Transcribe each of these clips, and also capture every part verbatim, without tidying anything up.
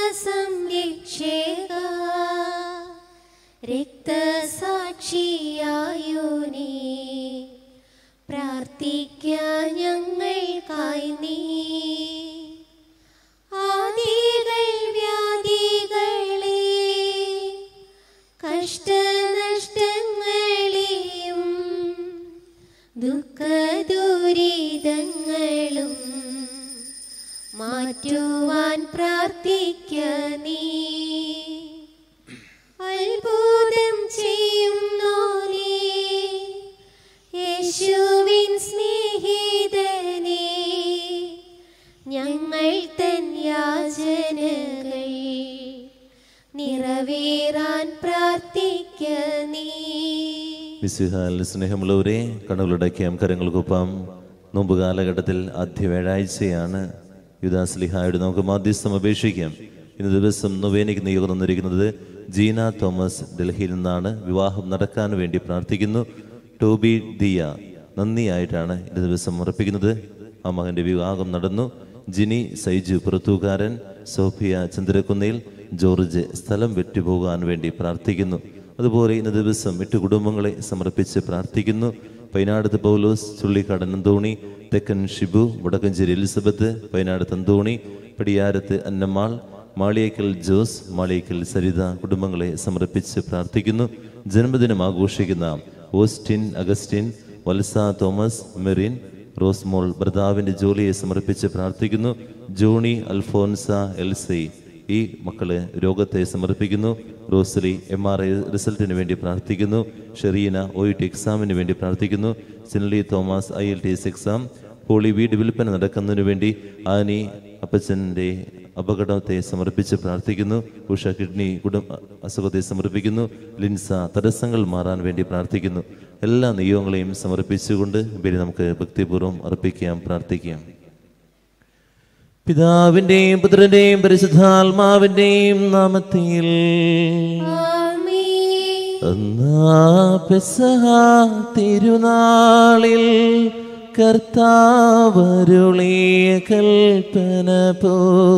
സംരക്ഷക രക്തസാക്ഷിയായോനേ, പ്രാർത്ഥിക്കാൻ ഞങ്ങൾക്കായി നീ. ആദികൾ വ്യാധികളെ കഷ്ടനഷ്ടങ്ങളെയും ദുഃഖദുരിതങ്ങളും മാറ്റുവാൻ പ്രാർത്ഥിക്ക നീ. അത്ഭുതം ചെയ്യുന്നോനേ, യേശുവിൻ സ്നേഹിതനേ, ഞങ്ങൾ തൻ യാചനകൾ നിറവേറാൻ പ്രാർത്ഥിക്ക നീ. മിശിഹായിൽ സ്നേഹമുള്ളവരെ, കണ്ണുകളടയ്ക്കാം, കരങ്ങൾക്കൊപ്പം. നോമ്പ് കാലഘട്ടത്തിൽ ആദ്യ വ്യാഴാഴ്ചയാണ്. യുദാസ്ലിഹായോട് നമുക്ക് മാധ്യസ്ഥം അപേക്ഷിക്കാം. ഇന്ന് ദിവസം നൊവേനയ്ക്ക് നിയോഗം തന്നിരിക്കുന്നത് ജീന തോമസ് ഡൽഹിയിൽ നിന്നാണ്. വിവാഹം നടക്കാൻ വേണ്ടി പ്രാർത്ഥിക്കുന്നു. ടോബി ദിയ നന്ദിയായിട്ടാണ് ഇന്ന് ദിവസം ഉറപ്പിക്കുന്നത്. ആ മകൻ്റെ വിവാഹം നടന്നു. ജിനി സൈജു പുറത്തൂക്കാരൻ, സോഫിയ ചന്ദ്രക്കുന്നേൽ, ജോർജ് സ്ഥലം വിട്ടുപോകാൻ വേണ്ടി പ്രാർത്ഥിക്കുന്നു. അതുപോലെ ഇന്ന് ദിവസം എട്ട് കുടുംബങ്ങളെ സമർപ്പിച്ച് പ്രാർത്ഥിക്കുന്നു. പൈനാടത്ത് പൗലോസ്, ചുള്ളിക്കാട് അന്തോണി, തെക്കൻ ഷിബു, വടക്കഞ്ചേരി എലിസബത്ത്, പൈനാടത്ത് അന്തോണി, പടിയാരത്ത് അന്നമ്മാൾ, മാളിയേക്കൽ ജോസ്, മാളിയേക്കൽ സരിത കുടുംബങ്ങളെ സമർപ്പിച്ച് പ്രാർത്ഥിക്കുന്നു. ജന്മദിനം ആഘോഷിക്കുന്ന Austin Augustine, Valsa Thomas, Merin, Rosemol ഭർത്താവിൻ്റെ ജോലിയെ സമർപ്പിച്ച് പ്രാർത്ഥിക്കുന്നു. ജോണി, അൽഫോൻസ, എൽസൈ ഈ മക്കള് രോഗത്തെ സമർപ്പിക്കുന്നു. റോസലി എം ആർ ഐ റിസൾട്ടിന് വേണ്ടി പ്രാർത്ഥിക്കുന്നു. ഷെറീന ഒ ഇ ടി എക്സാമിന് വേണ്ടി പ്രാർത്ഥിക്കുന്നു. Sinly Thomas IELTS exam. Poly വീട് വിൽപ്പന നടക്കുന്നതിന് വേണ്ടി ആനി അപ്പച്ചൻ്റെ അപകടത്തെ സമർപ്പിച്ച് പ്രാർത്ഥിക്കുന്നു. ഉഷ കിഡ്നി കുടുംബ അസുഖത്തെ സമർപ്പിക്കുന്നു. ലിൻസ തടസ്സങ്ങൾ മാറാൻ വേണ്ടി പ്രാർത്ഥിക്കുന്നു. എല്ലാ നിയോഗങ്ങളെയും സമർപ്പിച്ചുകൊണ്ട് ഇവരെ നമുക്ക് ഭക്തിപൂർവ്വം അർപ്പിക്കാം, പ്രാർത്ഥിക്കാം. പിതാവിന്റെയും പുത്രന്റെയും പരിശുദ്ധാത്മാവിന്റെയും നാമത്തിൽ പെസഹ തിരുനാളിൽ കർത്താവരുളിയ കൽപ്പന പോ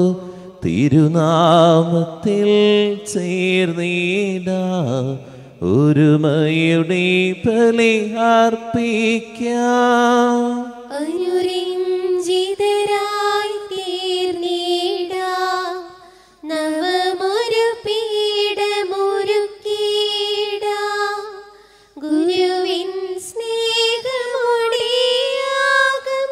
തിരുനാമത്തിൽ ചേർന്നിടാ ഒരുമയുടെ ബലി അർപ്പിക്കാം. അനുരഞ്ജിതരായി തീർന്നിടാ നവമൊരു പീഠമൊരുക്കിടാ ഗുരുവിൻ സ്നേഹമൊടിയാകം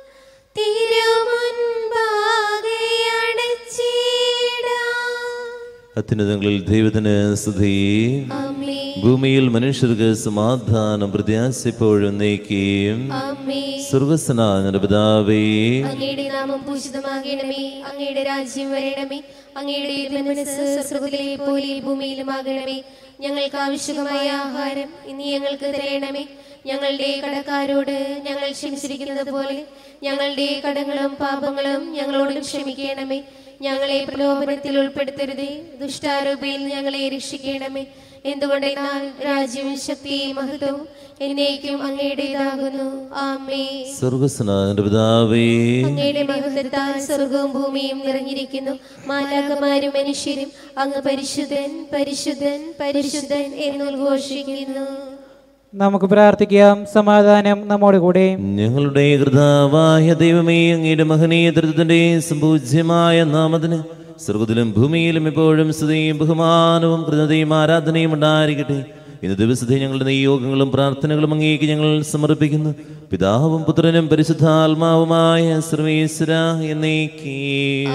തിരുമുൻപാകെ അടച്ചിടാം. അത്യുന്നതങ്ങളിൽ ദൈവത്തിന് സ്തുതി. ഭൂമിയിൽ മനുഷ്യർക്ക് സമാധാനം പ്രത്യാശിപ്പോഴും നീക്കിയും. സ്വർഗ്ഗസ്ഥനായ പിതാവേ, അങ്ങയുടെ നാമം പൂജിതമാകണമേ, അങ്ങയുടെ രാജ്യം വരണമേ, അങ്ങയുടെ മനസ്സ് സ്വർഗ്ഗത്തിലെ പോലെ ഭൂമിയിലുമാകണമേ. ഞങ്ങൾക്ക് ആവശ്യമായ ആഹാരം ഇനി ഞങ്ങൾക്ക് തരണമേ. ഞങ്ങളുടെ കടക്കാരോട് ഞങ്ങൾ ക്ഷമിച്ചിരിക്കുന്നത് പോലെ ഞങ്ങളുടെ കടങ്ങളും പാപങ്ങളും ഞങ്ങളോട് ക്ഷമിക്കണമേ. ഞങ്ങളെ പ്രലോഭനത്തിൽ ഉൾപ്പെടുത്തരുതേ, ദുഷ്ടാരൂപയിൽ ഞങ്ങളെ രക്ഷിക്കണമേ. എന്തുകൊണ്ടെന്നാൽ രാജ്യവും ശക്തിയും മഹത്വവും എന്നേക്കും അങ്ങയുടേതാകുന്നു. ആമേൻ. സ്വർഗ്ഗസ്ഥനായ പിതാവേ, അങ്ങയുടെ മഹത്വത്താൽ സ്വർഗവും ഭൂമിയും നിറഞ്ഞിരിക്കുന്നു. മാലാഖമാരും മനുഷ്യരും അങ്ങ് പരിശുദ്ധൻ പരിശുദ്ധൻ പരിശുദ്ധൻ എന്ന് ഉദ്ഘോഷിക്കുന്നു. നമുക്ക് പ്രാർത്ഥിക്കാം. സമാധാനം നമ്മോട് കൂടെ. ഞങ്ങളുടെ കർത്താവായ ദൈവമേ, അങ്ങയുടെ മഹനീയ ദൃഢത്തിന്റെ സംപൂജ്യമായ നാമത്തിന് സ്വർഗ്ഗത്തിലും ഭൂമിയിലും എപ്പോഴും സ്തുതിയും ബഹുമാനവും കൃതജ്ഞതയും ആരാധനയും ഉണ്ടായിരിക്കട്ടെ. ഇന്ന് ദിവസത്തെ ഞങ്ങളുടെ നിയോഗങ്ങളും പ്രാർത്ഥനകളും അങ്ങേക്ക് ഞങ്ങൾ സമർപ്പിക്കുന്നു. പിതാവും പുത്രനും പരിശുദ്ധാത്മാവുമായ സർവേശ്വരാ എന്നേക്കും.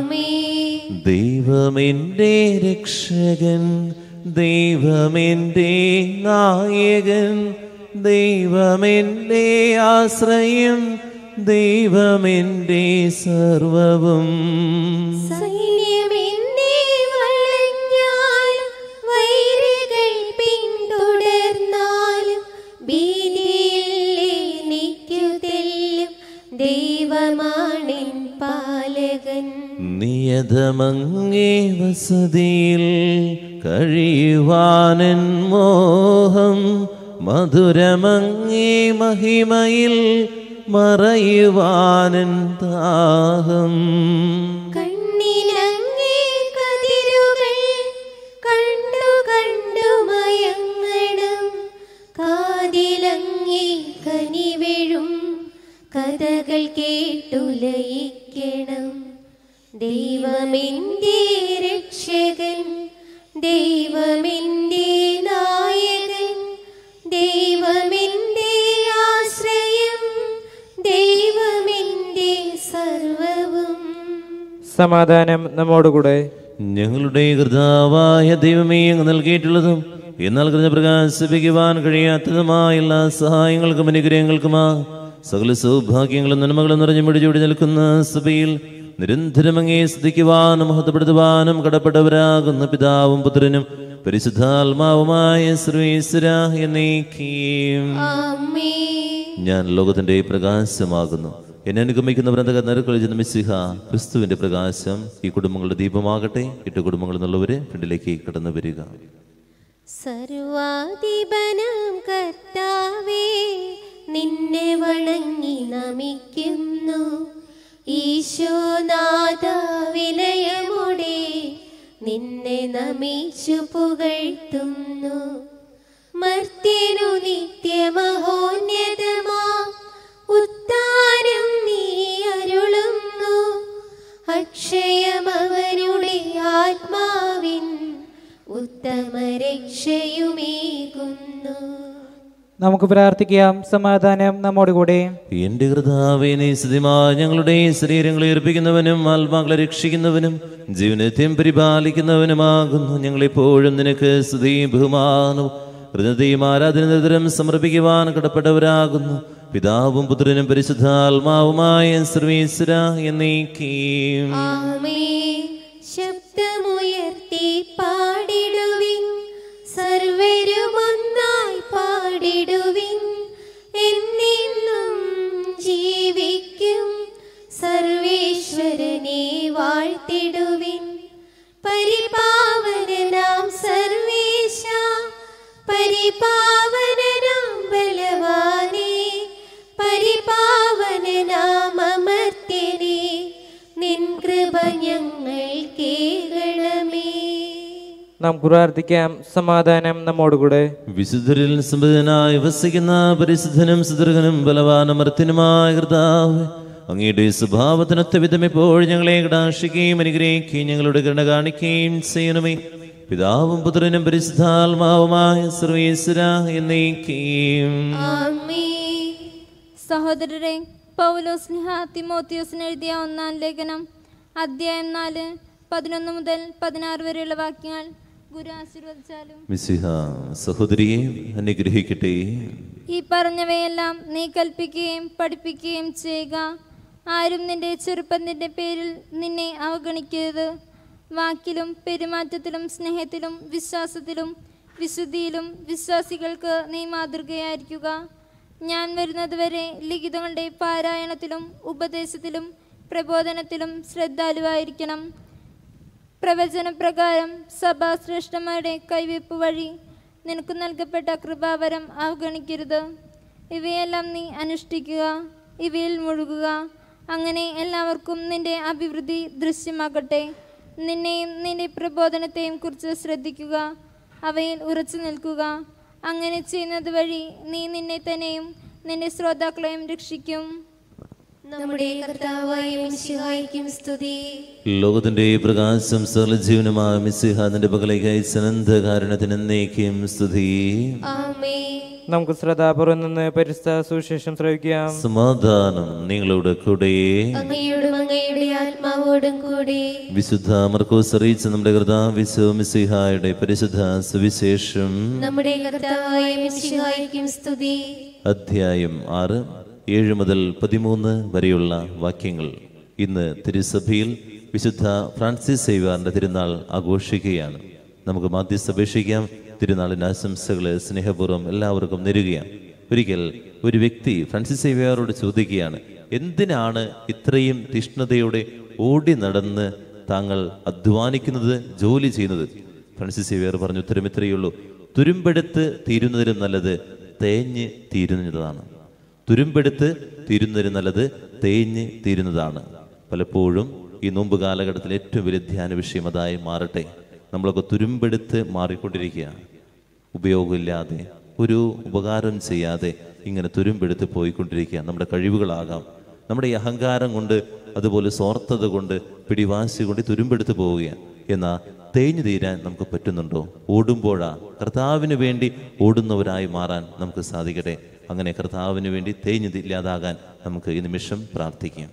ദൈവമെന്റെ രക്ഷകൻ, ദൈവമെന്റെ നായകൻ, ദൈവമെന്റെ ആശ്രയം, ദൈവമെന്റെ സർവവും. സൈന്യമെന്നെ വളഞ്ഞാലും വൈരികൾ പിന്തുടർന്നാലും ഭീതിയില്ലെനിക്കു തെല്ലും ദൈവമാണെൻ പാലകൻ. നിയതമങ്ങേ വസതിയിൽ കഴിയുവാനൻ മോഹം, മധുരമങ്ങേ മഹിമയിൽ മറയുവാനൻ ദാഹം. കണ്ണിനങ്ങേ ലയിക്കണം. ദൈവമെന്റെ രക്ഷകൻ, ദൈവമെന്റെ നായകൻ, ദൈവമെന്റെ ആശ്രയം, ദൈവമെന്റെ സർവവും. സമാധാനം നമ്മോടുകൂടെ. ഞങ്ങളുടെ കർത്താവായ ദൈവമേ, അങ്ങ് നൽകിയിട്ടുള്ളതും എന്നാൽ കൃത പ്രകാശിപ്പിക്കുവാൻ കഴിയാത്തതുമായ എല്ലാ സഹായങ്ങൾക്കും അനുഗ്രഹങ്ങൾക്കുമാ സകല സൗഭാഗ്യങ്ങളും നന്മകളും നിറഞ്ഞു മുടിചൂടി നിൽക്കുന്ന സഭയിൽ നിരന്തരം അങ്ങേ സ്തുതിക്കുവാനും മഹത്വപ്പെടുത്തുവാനും കടപ്പെട്ടവരാകുന്ന പിതാവും പുത്രനും പരിശുദ്ധാത്മാവുമായ സർവീശ്വരാ എന്നേക്കും. ഞാൻ ലോകത്തിന്റെ പ്രകാശമാകുന്നു. എന്നെ അനുഗമിക്കുന്നവരന്തക നരകളിൽ ചെന്ന മിശിഹ ക്രിസ്തുവിന്റെ പ്രകാശം ഈ കുടുംബങ്ങളുടെ ദീപമാകട്ടെ. എട്ട് കുടുംബങ്ങളിൽ നിന്നുള്ളവര് ഫ്രണ്ടിലേക്ക് കടന്നു വരിക. സർവാധിപനാം കർത്താവേ, നിന്നെ വണങ്ങി നമിക്കുന്നു. ഈശോനാഥ വിനയമോടെ നിന്നെ നമിച്ചു പുകഴ്ത്തുന്നു. മർത്യനു നിത്യമഹോന്നതമാ ഉത്താനം നീ അരുളുന്നു. അക്ഷയമവനുടെ ആത്മാവിൻ ഉത്തമ രക്ഷയുമേകുന്നു. നമുക്ക് പ്രാർത്ഥിക്കാം. സമാധാനം നമ്മോടുകൂടെ. എന്റെ കർത്താവേ, നീ സ്തുതിമായി ഞങ്ങളുടെ ശരീരങ്ങളെ ഏർപ്പിക്കുന്നവനും ആത്മാക്കളെ രക്ഷിക്കുന്നവനും ജീവനത്തെയും പരിപാലിക്കുന്നവനുമാകുന്നു. ഞങ്ങളെപ്പോഴും നിനക്ക് സ്തുതി ബഹുമാനവും ഹൃദയത്തെയും ആരാധന നിരന്തരം സമർപ്പിക്കുവാൻ കടപ്പെട്ടവരാകുന്നു. പിതാവും പുത്രനും പരിശുദ്ധാത്മാവുമായ സർവീശ്വരാ എന്നേക്കും. ശബ്ദമുയർത്തി പാടിടുവിൻ, സർവരും ഒന്നായി പാടിടുവിൻ. എന്നെന്നും ജീവിക്കും സർവേശ്വരനെ വാഴ്ത്തിടുവിൻ. പരിപാവനനാം സർവേശ, പരിപാവനനാം ബലവാനേ, പരിപാവനനാം അമർത്യനേ, നിൻ കൃപ ഞങ്ങൾ കേൾക്കണമേ. നാം പ്രാർത്ഥിക്കാം. സമാധാനം നമ്മോടുകൂടെ. വിശുദ്ധരിൽ സമ്പന്നനായി വസിക്കുന്ന പരിശുദ്ധനും സുദൃഢനും ബലവാനും അമർത്യനുമായ കർത്താവേ, അങ്ങയുടെ സ്വഭാവത്തിനൊത്ത വിധം എപ്പോഴും ഞങ്ങളെ കടാക്ഷിക്കുകയും അനുഗ്രഹിക്കുകയും ഞങ്ങളുടെ കരുണ കാണിക്കുകയും ചെയ്യണമേ. പിതാവും പുത്രനും പരിശുദ്ധാത്മാവുമായ സർവീശ്വരാ എന്നേക്കും. സഹോദരരെ, പൗലോസ്ലിഹ തിമോത്തിയോസിന് എഴുതിയ ഒന്നാം ലേഖനം അധ്യായം നാല് പതിനൊന്ന് മുതൽ പതിനാറ് വരെയുള്ള വാക്യങ്ങൾ ഗുരു ആശീർവദിച്ചാലും. മിശിഹ സഹോദരിയെ അനുഗ്രഹിക്കട്ടെ. ഈ പറഞ്ഞവയെല്ലാം നീ കൽപ്പിക്കുകയും പഠിപ്പിക്കുകയും ചെയ്യുക. ആരും നിന്റെ ചെറുപ്പത്തിന്റെ പേരിൽ നിന്നെ അവഗണിക്കരുത്. വാക്കിലും പെരുമാറ്റത്തിലും സ്നേഹത്തിലും വിശ്വാസത്തിലും വിശുദ്ധിയിലും വിശ്വാസികൾക്ക് നീ മാതൃകയായിരിക്കുക. ഞാൻ വരുന്നതുവരെ ലിഖിതങ്ങളുടെ പാരായണത്തിലും ഉപദേശത്തിലും പ്രബോധനത്തിലും ശ്രദ്ധാലുവായിരിക്കണം. പ്രവചനപ്രകാരം സഭാശ്രേഷ്ഠന്മാരുടെ കൈവയ്പ് വഴി നിനക്ക് നൽകപ്പെട്ട കൃപാവരം അവഗണിക്കരുത്. ഇവയെല്ലാം നീ അനുഷ്ഠിക്കുക, ഇവയിൽ മുഴുകുക. അങ്ങനെ എല്ലാവർക്കും നിന്റെ അഭിവൃദ്ധി ദൃശ്യമാകട്ടെ. നിന്നെയും നിന്റെ പ്രബോധനത്തെയും കുറിച്ച് ശ്രദ്ധിക്കുക, അവയിൽ ഉറച്ചു നിൽക്കുക. അങ്ങനെ ചെയ്യുന്നത് വഴി നീ നിന്നെ തന്നെയും നിന്റെ ശ്രോതാക്കളെയും രക്ഷിക്കും. നമ്മുടെ കർത്താവായ മിശിഹായ്ക്കും സ്തുതി. ലോകത്തിന്റെ പ്രകാശം സർവ്വജീവനുമായ മിശിഹ നിന്റെ പകലേക്ക് അയച്ച അനന്തകാരുണ്യത്തിന് എന്നേക്കും സ്തുതി. ആമേൻ. നമുക്ക് ശ്രദ്ധാപൂർവം നിന്ന് പരിശുദ്ധ സുവിശേഷം ശ്രവിക്കാം. സമാധാനം നിങ്ങളുടെ കൂടെ. അങ്ങയോടും അങ്ങയുടെ ആത്മാവോടും കൂടെ. വിശുദ്ധ മർക്കോസ് അറിയിച്ച നമ്മുടെ കർത്താവ് മിശിഹായുടെ പരിശുദ്ധ സുവിശേഷം. നമ്മുടെ കർത്താവായ മിശിഹായ്ക്കും സ്തുതി. അധ്യായം ആറ് ഏഴ് മുതൽ പതിമൂന്ന് വരെയുള്ള വാക്യങ്ങൾ. ഇന്ന് തിരുസഭയിൽ വിശുദ്ധ ഫ്രാൻസിസ് സേവ്യറിന്റെ തിരുനാൾ ആഘോഷിക്കുകയാണ്. നമുക്ക് മാധ്യസ്ഥ അപേക്ഷിക്കാം. തിരുനാളിന് ആശംസകൾ സ്നേഹപൂർവ്വം എല്ലാവർക്കും നേരുകയാണ്. ഒരിക്കൽ ഒരു വ്യക്തി ഫ്രാൻസിസ് സേവ്യറോട് ചോദിക്കുകയാണ്, എന്തിനാണ് ഇത്രയും തീഷ്ണതയോടെ ഓടി നടന്ന് താങ്കൾ അധ്വാനിക്കുന്നത്, ജോലി ചെയ്യുന്നത്? ഫ്രാൻസിസ് സേവ്യർ പറഞ്ഞു, ഉത്തരം ഇത്രയേ ഉള്ളൂ, തുരുമ്പെടുത്ത് തീരുന്നതിലും നല്ലത് തേഞ്ഞ് തീരുന്നതാണ്. തുരുമ്പെടുത്ത് തീരുന്നതിന് നല്ലത് തേഞ്ഞ് തീരുന്നതാണ്. പലപ്പോഴും ഈ നോമ്പ് കാലഘട്ടത്തിൽ ഏറ്റവും വലിയ ധ്യാന വിഷയം അതായി മാറട്ടെ. നമ്മളൊക്കെ തുരുമ്പെടുത്ത് മാറിക്കൊണ്ടിരിക്കുക, ഉപയോഗമില്ലാതെ ഒരു ഉപകാരം ചെയ്യാതെ ഇങ്ങനെ തുരുമ്പെടുത്ത് പോയിക്കൊണ്ടിരിക്കുക. നമ്മുടെ കഴിവുകളാകാം, നമ്മുടെ ഈ അഹങ്കാരം കൊണ്ട്, അതുപോലെ സ്വാർത്ഥത കൊണ്ട്, പിടിവാശി കൊണ്ട് തുരുമ്പെടുത്ത് പോവുകയാണ്. എന്നാൽ തേഞ്ഞു തീരാൻ നമുക്ക് പറ്റുന്നുണ്ടോ? ഓടുമ്പോഴാ കർത്താവിന് വേണ്ടി ഓടുന്നവരായി മാറാൻ നമുക്ക് സാധിക്കട്ടെ. അങ്ങനെ കർത്താവിന് വേണ്ടി തേഞ്ഞു ഇല്ലാതാകാൻ നമുക്ക് ഈ നിമിഷം പ്രാർത്ഥിക്കാം.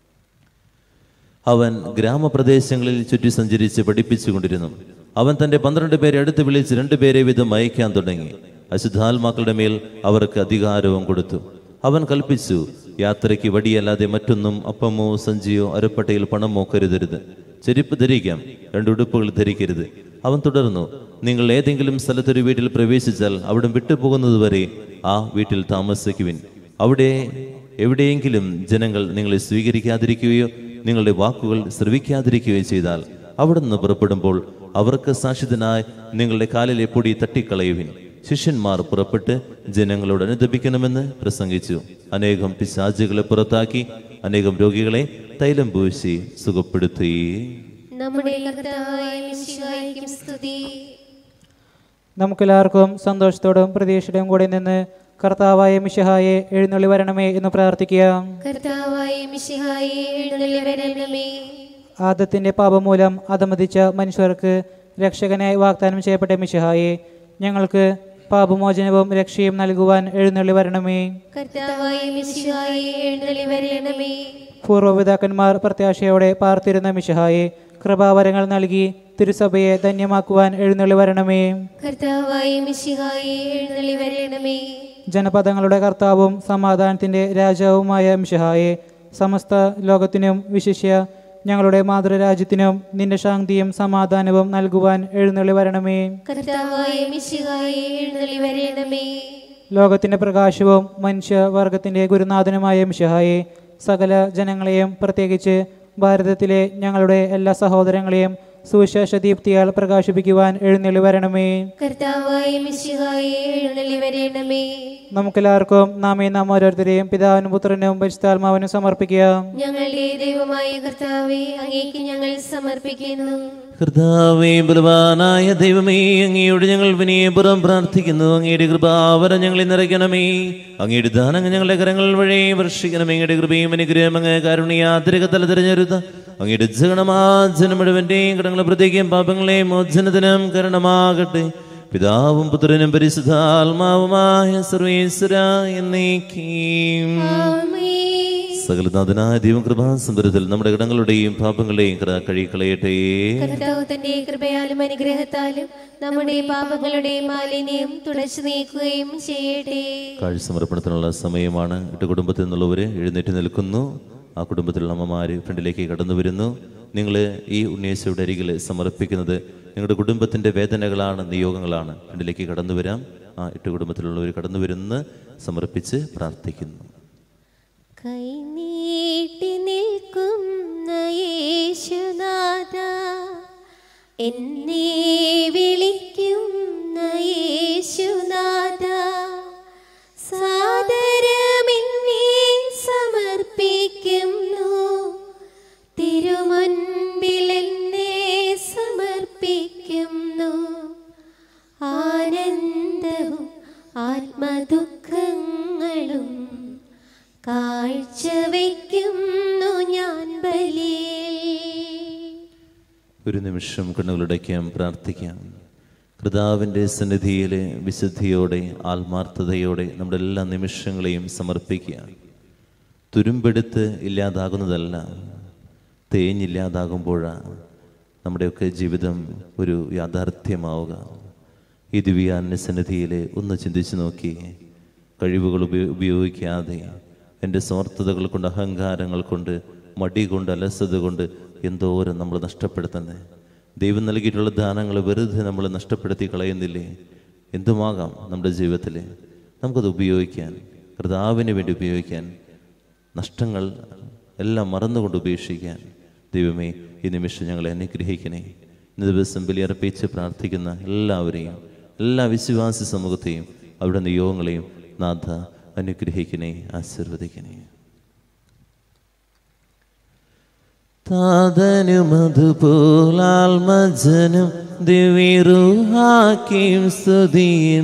അവൻ ഗ്രാമപ്രദേശങ്ങളിൽ ചുറ്റി സഞ്ചരിച്ച് പഠിപ്പിച്ചു കൊണ്ടിരുന്നു. അവൻ തൻ്റെ പന്ത്രണ്ട് പേരെ അടുത്ത് വിളിച്ച് രണ്ടുപേരെ വീതം അയക്കാൻ തുടങ്ങി. അശുദ്ധാത്മാക്കളുടെ മേൽ അവർക്ക് അധികാരവും കൊടുത്തു. അവൻ കൽപ്പിച്ചു, യാത്രയ്ക്ക് വടിയല്ലാതെ മറ്റൊന്നും, അപ്പമോ സഞ്ചിയോ അരപ്പട്ടയിൽ പണമോ കരുതരുത്. ചെരുപ്പ് ധരിക്കാം, രണ്ടുടുപ്പുകൾ ധരിക്കരുത്. അവൻ തുടർന്നു, നിങ്ങൾ ഏതെങ്കിലും സ്ഥലത്തൊരു വീട്ടിൽ പ്രവേശിച്ചാൽ അവിടെ വിട്ടുപോകുന്നതുവരെ ആ വീട്ടിൽ താമസിക്കുവിൻ. അവിടെ എവിടെയെങ്കിലും ജനങ്ങൾ നിങ്ങളെ സ്വീകരിക്കാതിരിക്കുകയോ നിങ്ങളുടെ വാക്കുകൾ ശ്രവിക്കാതിരിക്കുകയോ ചെയ്താൽ അവിടെ നിന്ന് പുറപ്പെടുമ്പോൾ അവർക്ക് സാക്ഷിതനായി നിങ്ങളുടെ കാലിലെ പൊടി തട്ടിക്കളയുവിൻ. ശിഷ്യന്മാർ പുറപ്പെട്ട് ജനങ്ങളോട് അനുദപിക്കണമെന്ന് പ്രസംഗിച്ചു. അനേകം പിശാചുകളെ പുറത്താക്കി അനേകം രോഗികളെ തൈലം പൂശി സുഖപ്പെടുത്തി. നമ്മുടെ കർത്താവായ മിശിഹായ്ക്കും സ്തുതി. നമുക്കെല്ലാവർക്കും സന്തോഷത്തോടും പ്രതീക്ഷയോടും കൂടെ നിന്ന് കർത്താവായ മിശിഹായെ എഴുന്നള്ളി വരണമേ എന്ന് പ്രാർത്ഥിക്കാം. കർത്താവായ മിശിഹായെ എഴുന്നള്ളി വരണമേ. ആദത്തിന്റെ പാപം മൂലം അധമതിച്ച മനുഷ്യർക്ക് രക്ഷകനായി വാഗ്ദാനം ചെയ്യപ്പെട്ട മിശിഹായെ ഞങ്ങൾക്ക് പാപമോചനവും രക്ഷയും നൽകുവാൻ എഴുന്നള്ളി വരണമേ. കർത്താവായ മിശിഹായെ എഴുന്നള്ളി വരണമേ. പൂർവ്വപിതാക്കന്മാർ പ്രത്യാശയോടെ പാർത്തിരുന്ന മിശിഹായെ കൃപാവരങ്ങൾ നൽകി തിരുസഭയെ ധന്യമാക്കുവാൻ എഴുന്നള്ളി വരണമേ. കർത്താവായ മിശിഹായെ എഴുന്നള്ളി വരണമേ. ജനപദങ്ങളുടെ കർത്താവും സമാധാനത്തിന്റെ രാജാവുമായ മിശിഹായെ സമസ്ത ലോകത്തിനും വിശിഷ്യ ഞങ്ങളുടെ മാതൃരാജ്യത്തിനും നിന്റെ ശാന്തിയും സമാധാനവും നൽകുവാൻ എഴുന്നള്ളി വരണമേ. കർത്താവായ മിശിഹായെ എഴുന്നള്ളി വരണമേ. ലോകത്തിന്റെ പ്രകാശവും മനുഷ്യവർഗത്തിന്റെ ഗുരുനാഥനുമായ മിശിഹായെ സകല ജനങ്ങളെയും പ്രത്യേകിച്ച് ഭാരതത്തിലെ ഞങ്ങളുടെ എല്ലാ സഹോദരങ്ങളെയും സുവിശേഷ ദീപ്തിയാൽ പ്രകാശിപ്പിക്കുവാൻ എഴുന്നള്ളി വരണമേ. കർത്താവായ മിശിഹായെ എഴുന്നള്ളി വരണമേ. നമുക്കെല്ലാവർക്കും നാമേ നാം ഓരോരുത്തരെയും പിതാവിനും പുത്രനും പരിശുദ്ധാത്മാവിനും സമർപ്പിക്കാം. ഞങ്ങളുടെ ദൈവമായ കർത്താവേ, അങ്ങേക്ക് ഞങ്ങൾ സമർപ്പിക്കുന്നു. കർത്താവേ, ബലവാനായ ദൈവമേ, അങ്ങയോട് ഞങ്ങൾ വിനയപൂർവ്വം പ്രാർത്ഥിക്കുന്നു. അങ്ങയുടെ കൃപാവരം ഞങ്ങളെ നിറയ്ക്കണമേ. അങ്ങയുടെ ദാനങ്ങൾ ഞങ്ങളുടെ കരങ്ങൾ വഴി വർഷിക്കണമേ. അങ്ങയുടെ കൃപയും അനുഗ്രഹം അങ്ങ് കാരുണ്യാതിരക തല തിരഞ്ഞെടുത്ത അങ്ങയുടെ ജഗണമാജനം മുഴുവന്റെയും കടങ്ങളെ പ്രതിക്കും പാപങ്ങളെ മോചനത്തിനും കരണമാകട്ടെ. പിതാവും പുത്രനും പരിശുദ്ധാത്മാവുമായ സർവേശ്വര എന്നേക്കും. സകലനാഥനായ ദൈവം കൃപാസമ്പരത്തിൽ നമ്മുടെ കടങ്ങളുടെയും പാപങ്ങളുടെയും കഴുകിക്കളയട്ടെ. കർത്താവ് തന്റെ കൃപയാലും അനുഗ്രഹത്താലും നമ്മുടെ പാപങ്ങളുടെ മാലിന്യം തുടച്ചു നീക്കുകയും ചെയ്യട്ടെ. കാഴ്ച സമർപ്പണത്തിനുള്ള സമയമാണ്. എട്ട് കുടുംബത്തിൽ നിന്നുള്ളവര് എഴുന്നേറ്റ് നിൽക്കുന്നു. ആ കുടുംബത്തിലുള്ള അമ്മമാര് ഫ്രണ്ടിലേക്ക് കടന്നു വരുന്നു. നിങ്ങൾ ഈ ഉണ്ണീശോയുടെ അരികിൽ സമർപ്പിക്കുന്നത് നിങ്ങളുടെ കുടുംബത്തിന്റെ വേദനകളാണ്, നിയോഗങ്ങളാണ്. ഫ്രണ്ടിലേക്ക് കടന്നു വരാം. ആ എട്ട് കുടുംബത്തിലുള്ളവർ കടന്നു വരുന്ന സമർപ്പിച്ച് പ്രാർത്ഥിക്കുന്നു. കൈനീട്ടി നിൽക്കുന്ന യേശുനാഥ, എന്നെ വിളിക്കുന്ന യേശുനാഥ, സാദരമെന്നെ സമർപ്പിക്കുന്നു. തിരുമുൻപിലെന്നെ സമർപ്പിക്കുന്നു. ആനന്ദവും ആത്മദുഃഖങ്ങളും കാഴ്ചവെക്കുന്നു ഞാൻ ബലിയിൽ. ഒരു നിമിഷം കണ്ണുകളടയ്ക്കാം, പ്രാർത്ഥിക്കാം. കർത്താവിൻ്റെ സന്നിധിയിലെ വിശുദ്ധിയോടെ ആത്മാർത്ഥതയോടെ നമ്മുടെ എല്ലാ നിമിഷങ്ങളെയും സമർപ്പിക്കുക. തുരുമ്പെടുത്ത് ഇല്ലാതാകുന്നതല്ല, തേഞ്ഞില്ലാതാകുമ്പോഴാണ് നമ്മുടെയൊക്കെ ജീവിതം ഒരു യാഥാർത്ഥ്യമാവുക. ഈ ദിവ്യാന്യ സന്നിധിയിൽ ഒന്ന് ചിന്തിച്ചു നോക്കി. കഴിവുകൾ ഉപയോ ഉപയോഗിക്കാതെ എൻ്റെ സ്വാർത്ഥതകൾ കൊണ്ട്, അഹങ്കാരങ്ങൾ കൊണ്ട്, മടി കൊണ്ട്, അലസത കൊണ്ട് എന്തോരം നമ്മൾ നഷ്ടപ്പെടുത്തുന്നത്. ദൈവം നൽകിയിട്ടുള്ള ദാനങ്ങൾ വെറുതെ നമ്മൾ നഷ്ടപ്പെടുത്തി കളയുന്നില്ലേ? എന്തുമാകാം നമ്മുടെ ജീവിതത്തിൽ. നമുക്കത് ഉപയോഗിക്കാൻ, കർത്താവിന് വേണ്ടി ഉപയോഗിക്കാൻ, നഷ്ടങ്ങൾ എല്ലാം മറന്നുകൊണ്ട് ഉപേക്ഷിക്കാൻ ദൈവമേ ഈ നിമിഷം ഞങ്ങളെ അനുഗ്രഹിക്കണേ. ഇന്ന് ദിവസം ബലിയർപ്പിച്ച് പ്രാർത്ഥിക്കുന്ന എല്ലാവരെയും, എല്ലാ വിശ്വാസി സമൂഹത്തെയും, അവരുടെ നിയോഗങ്ങളെയും നാഥ അനുഗ്രഹിക്കണേ, ആശീർവദിക്കണേ. താതനും അതുപോലാൽമജനും ദിവ്യരൂഹാക്കിയും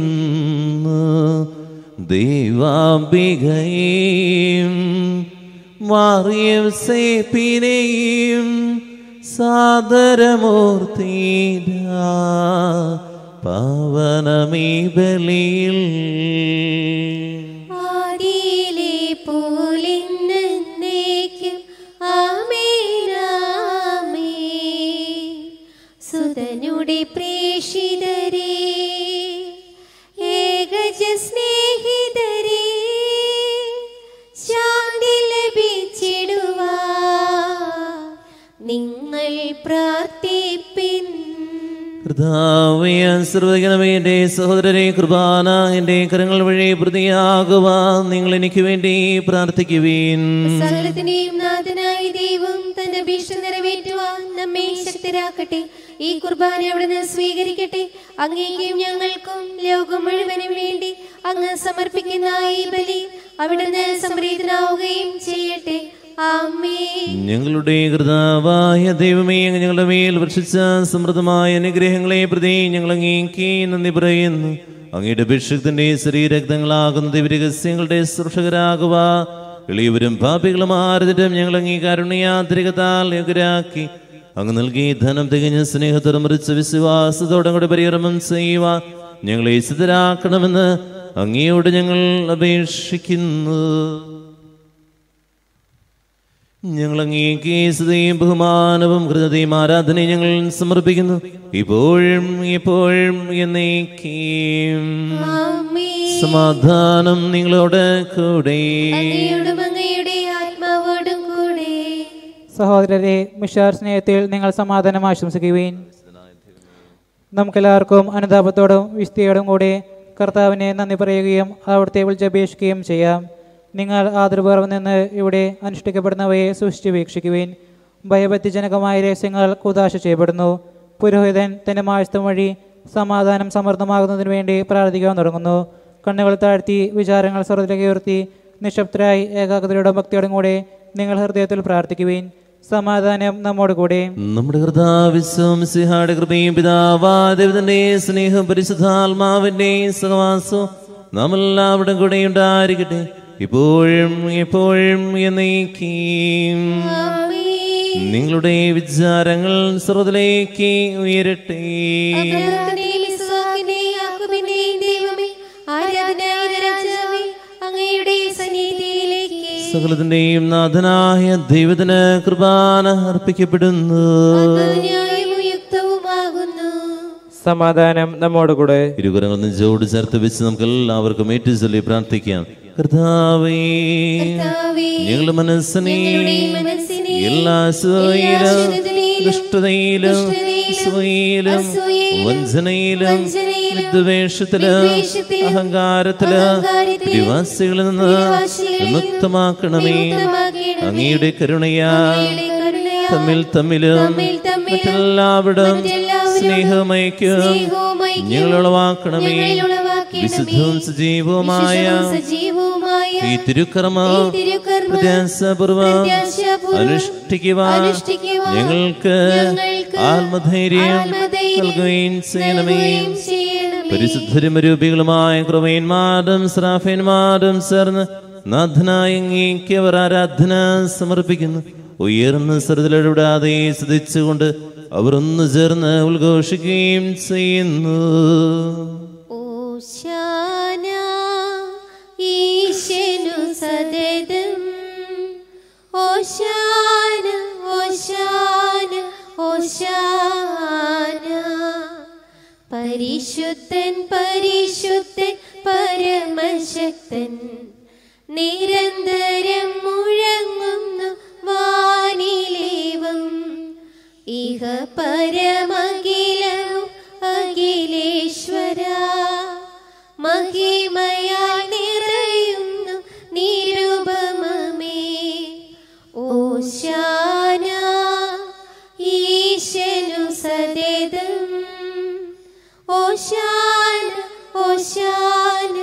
സ്തുതിയുന്നു. ദൈവാംബികയും മാറിയസേപ്പിനെയും സാദരമൂർത്തിരാ പാവനമീ ബലിയിൽ ആദിയിലെ പോലെന്നേക്കും ആമേനാമേൻ. സുതനുടെ പ്രേഷിതരേ ഏകജ സ്നേഹിതരേ ശാന്തി ലഭിച്ചിടുവാ നിങ്ങൾ പ്രാർത്ഥിപ്പിൻ. കർത്താവേ, ആശീർവദിക്കണമേ എൻ്റെ സഹോദരരെ. കുർബാന എൻ്റെ കരങ്ങൾ വഴി പ്രതിയാകുവാൻ നിങ്ങൾ എനിക്ക് വേണ്ടി പ്രാർത്ഥിക്കുവീൻ. സകലത്തിന്റെയും നാഥനായ ദൈവം തന്റെ അപേക്ഷ നിറവേറ്റുവാൻ നമ്മെ ശക്തരാക്കട്ടെ. ഈ കുർബാന അവിടുന്ന് സ്വീകരിക്കട്ടെ. അങ്ങേക്കും ഞങ്ങൾക്കും ലോകം മുഴുവനും വേണ്ടി അങ്ങ് സമർപ്പിക്കുന്ന ഈ ബലി അവിടുന്ന് സംപ്രീതനാവുകയും ചെയ്യട്ടെ. ആമേൻ. ഞങ്ങളുടെ കർത്താവായ ദൈവമേ, അങ്ങ് ഞങ്ങളുടെ മേൽ വർഷിച്ച സമൃദ്ധമായ അനുഗ്രഹങ്ങളെ പ്രതി ഞങ്ങൾ അങ്ങേക്ക് നന്ദി പറയുന്നു. അങ്ങയുടെ അഭിഷേകത്തിന്റെ ശരീരരക്തങ്ങളാകുന്ന ദിവ്യരഹസ്യങ്ങളുടെ സുരക്ഷകരാകുക എളിയവരും പാപികളും ആരതിട്ടും ഞങ്ങൾ അങ്ങേ കാരുണ്യാന്തരികത്താൽ യോഗ്യരാക്കി അങ്ങ് നൽകി ധനം തികഞ്ഞ സ്നേഹത്തോടെ മറിച്ച വിശ്വാസത്തോടെ കൂടെ പരികർമ്മം ചെയ്യുവാൻ ഞങ്ങളെ സിദ്ധരാക്കണമെന്ന് അങ്ങയോട് ഞങ്ങൾ അപേക്ഷിക്കുന്നു. ഞങ്ങൾ അങ്ങേക്ക് സ്തുതിയും ബഹുമാനവും കൃതയും ആരാധനയും ഞങ്ങൾ സമർപ്പിക്കുന്നു, ഇപ്പോഴും എപ്പോഴും എന്നേക്കും. സമാധാനം നിങ്ങളോട് കൂടെ. സഹോദരരെ, മിഷാർ സ്നേഹത്തിൽ നിങ്ങൾ സമാധാനം ആശംസിക്കുവിൻ. നമുക്കെല്ലാവർക്കും അനുതാപത്തോടും വിസ്തയോടും കൂടി കർത്താവിനെ നന്ദി പറയുകയും അവിടുത്തെ വിളിച്ചപേക്ഷിക്കുകയും ചെയ്യാം. നിങ്ങൾ ആദരപൂർവ്വം നിന്ന് ഇവിടെ അനുഷ്ഠിക്കപ്പെടുന്നവയെ സൂക്ഷിച്ച് വീക്ഷിക്കുവിൻ. ഭയഭക്തിജനകമായ രഹസ്യങ്ങൾ കുദാശ ചെയ്യപ്പെടുന്നു. പുരോഹിതൻ തൻ്റെ മാഴ്ത്തം വഴി സമാധാനം സമൃദ്ധമാകുന്നതിന് വേണ്ടി പ്രാർത്ഥിക്കാൻ തുടങ്ങുന്നു. കണ്ണുകൾ താഴ്ത്തി വിചാരങ്ങൾ സ്വർഗ്ഗത്തിലേക്ക് ഉയർത്തി നിശബ്ദരായി ഏകാഗ്രതയോടും ഭക്തിയോടും കൂടെ നിങ്ങൾ ഹൃദയത്തിൽ പ്രാർത്ഥിക്കുവിൻ. സമാധാനം നമ്മോട് കൂടെ. നമ്മുടെ കർത്താവിശ്വം സിഹായുടെ കൃപയും പിതാവാദവന്റെ സ്നേഹം പരിശുദ്ധാത്മാവിന്റെ സഹവാസവും നാം എല്ലാവരുടെയും കൂടെ ഉണ്ടായിരിക്കട്ടെ, ഇപ്പോഴും എപ്പോഴും എന്നേക്കും. നിങ്ങളുടെ വിചാരങ്ങൾ സ്വർഗ്ഗത്തിലേക്ക് ഉയരട്ടെ. സകലത്തിന്റെയും നാഥനായ ദൈവത്തിന് കുർബാന അർപ്പിക്കപ്പെടുന്നു. സമാധാനം നമ്മോടുകൂടെ. ഇരുകരങ്ങൾ നെഞ്ചോട് ചേർത്ത് വെച്ച് നമുക്ക് എല്ലാവർക്കും ഏറ്റുചൊല്ലി പ്രാർത്ഥിക്കാം. കർത്താവേ, ഞങ്ങളുടെ മനസ്സിനെ എല്ലാ അസൂയയിലും ദുഷ്ടതയിലും അസൂയയിലും വഞ്ചനയിലും വിദ്വേഷത്തിലും അഹങ്കാരത്തിലും നിവാസികളിൽ നിന്ന് വിമുക്തമാക്കണമേ. അങ്ങയുടെ കരുണയാൽ തമ്മിൽ തമ്മിലും മറ്റെല്ലാവരും സ്നേഹമയക്കും ഞങ്ങൾ ഉളവാക്കണമേ. വിശുദ്ധവും സജീവവുമായ ഈ തിരുക്കർമ്മം പ്രത്യാശപൂർവ്വം അനുഷ്ഠിക്കുവാൻ ഞങ്ങൾക്ക് ആത്മധൈര്യം നൽകുകയും ചെയ്യണമേ. പരിശുദ്ധരും രൂപികളുമായ കൃപയന്മാരും ശ്രാഫന്മാരും ചേർന്ന് നാഥനായ അങ്ങേക്ക് അവർ ആരാധന സമർപ്പിക്കുന്നു. ഉയർന്ന സ്വരത്തിലിടാതെ സ്തുതിച്ചുകൊണ്ട് അവർ ഒന്ന് ചേർന്ന് ഉദ്ഘോഷിക്കുകയും ചെയ്യുന്നു. ഓശാന ഈശനു സദതം, ഓശാന ഓശാന ഓശാന. പരിശുദ്ധൻ പരിശുദ്ധൻ പരമശക്തൻ, നിരന്തരം മുഴങ്ങുന്നു വാനിലേവം. ഇഹ പരമഖിലവും അഖിലേശ്വര, മഹിമയാൽ നിറയുന്നു നിരുപമമേ. ഓശാന ഈശനു സദതം, ഓശാന ഓശാന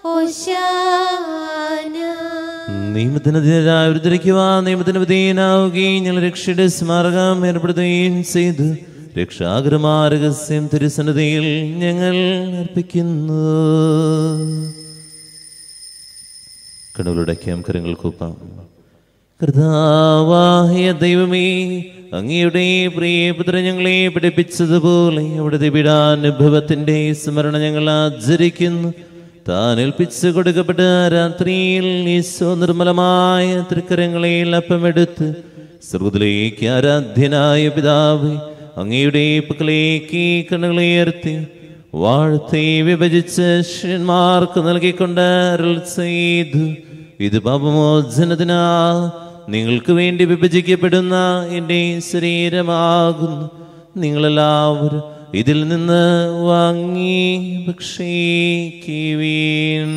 ഓശാന. നിയമത്തിന് അധീനരായ ഉദ്ധരിക്കുവാൻ നിയമത്തിന് വിധേയനാവുകയും ഞങ്ങൾ രക്ഷയുടെ സ്മാരകം ഏർപ്പെടുത്തുകയും ചെയ്തു രക്ഷാകരമായ രഹസ്യം തിരുസന്നിധിയിൽ ഞങ്ങൾ അർപ്പിക്കുന്നു. കണ്ണുകളുടയ്ക്കാം, കരങ്ങൾ കൂപ്പാം. കർത്താവായ ദൈവമേ, അങ്ങയുടെ പ്രിയപുത്രൻ ഞങ്ങളെ പഠിപ്പിച്ചതുപോലെ അവിടുത്തെ പീഡാനുഭവത്തിന്റെ സ്മരണ ഞങ്ങൾ ആചരിക്കുന്നു. താൻ ഏൽപ്പിച്ചു കൊടുക്കപ്പെട്ട രാത്രിയിൽ ഈശോ നിർമ്മലമായ തൃക്കരങ്ങളിൽ അപ്പമെടുത്ത് സ്വർഗ്ഗത്തിലേക്ക് ആരാധ്യനായ പിതാവ് അങ്ങയുടെ പക്കലേക്ക് കണ്ണുകളെ ഉയർത്തി വാഴ്ത്തി വിഭജിച്ച് ശിഷ്യന്മാർക്ക് നൽകിക്കൊണ്ട് അരുൾ ചെയ്തു, ഇത് പാപമോചനത്തിനാ നിങ്ങൾക്ക് വേണ്ടി വിഭജിക്കപ്പെടുന്ന എൻ്റെ ശരീരമാകുന്നു. നിങ്ങളെല്ലാവരും ഇതിൽ നിന്ന് വാങ്ങി ഭക്ഷിക്കുവീൻ.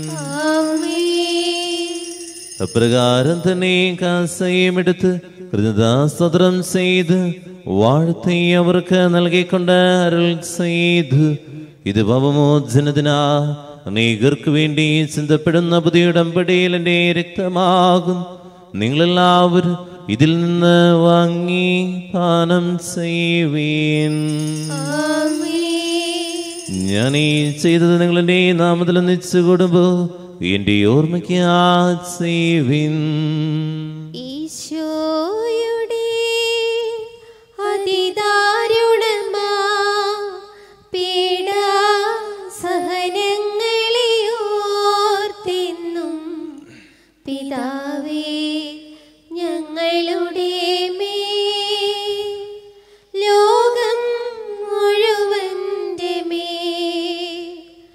അപ്രകാരം തന്നെ കാസയും എടുത്ത് കൃതദാസ്തോത്രം ചെയ്ത് വാഴ്ത്തി അവർക്ക് നൽകിക്കൊണ്ട് അരുൾ ചെയ്തു, ഇത് പാപമോചനത്തിനാ അനേകർക്ക് വേണ്ടി ചിന്തപ്പെടുന്ന പുതിയ ഉടമ്പടിയിൽ എൻ്റെ രക്തമാകും. നിങ്ങളെല്ലാവരും ഇതിൽ നിന്ന് വാങ്ങി പാനം ചെയ്യുവീൻ. ഞാൻ ഈ ചെയ്തത് നിങ്ങൾ എൻ്റെ നാമത്തിൽ ഒന്നിച്ചു കൂടുമ്പോ എൻ്റെ ഓർമ്മയ്ക്ക് ചെയ്യുവീൻ. ഈശോയുടെ അതിദാരുണമാ പീഡാ സഹനങ്ങളെ ഓർത്തെന്നും പിതാവേ ഞങ്ങളുടെ മേൽ ലോകം മുഴുവന്റെ മേൽ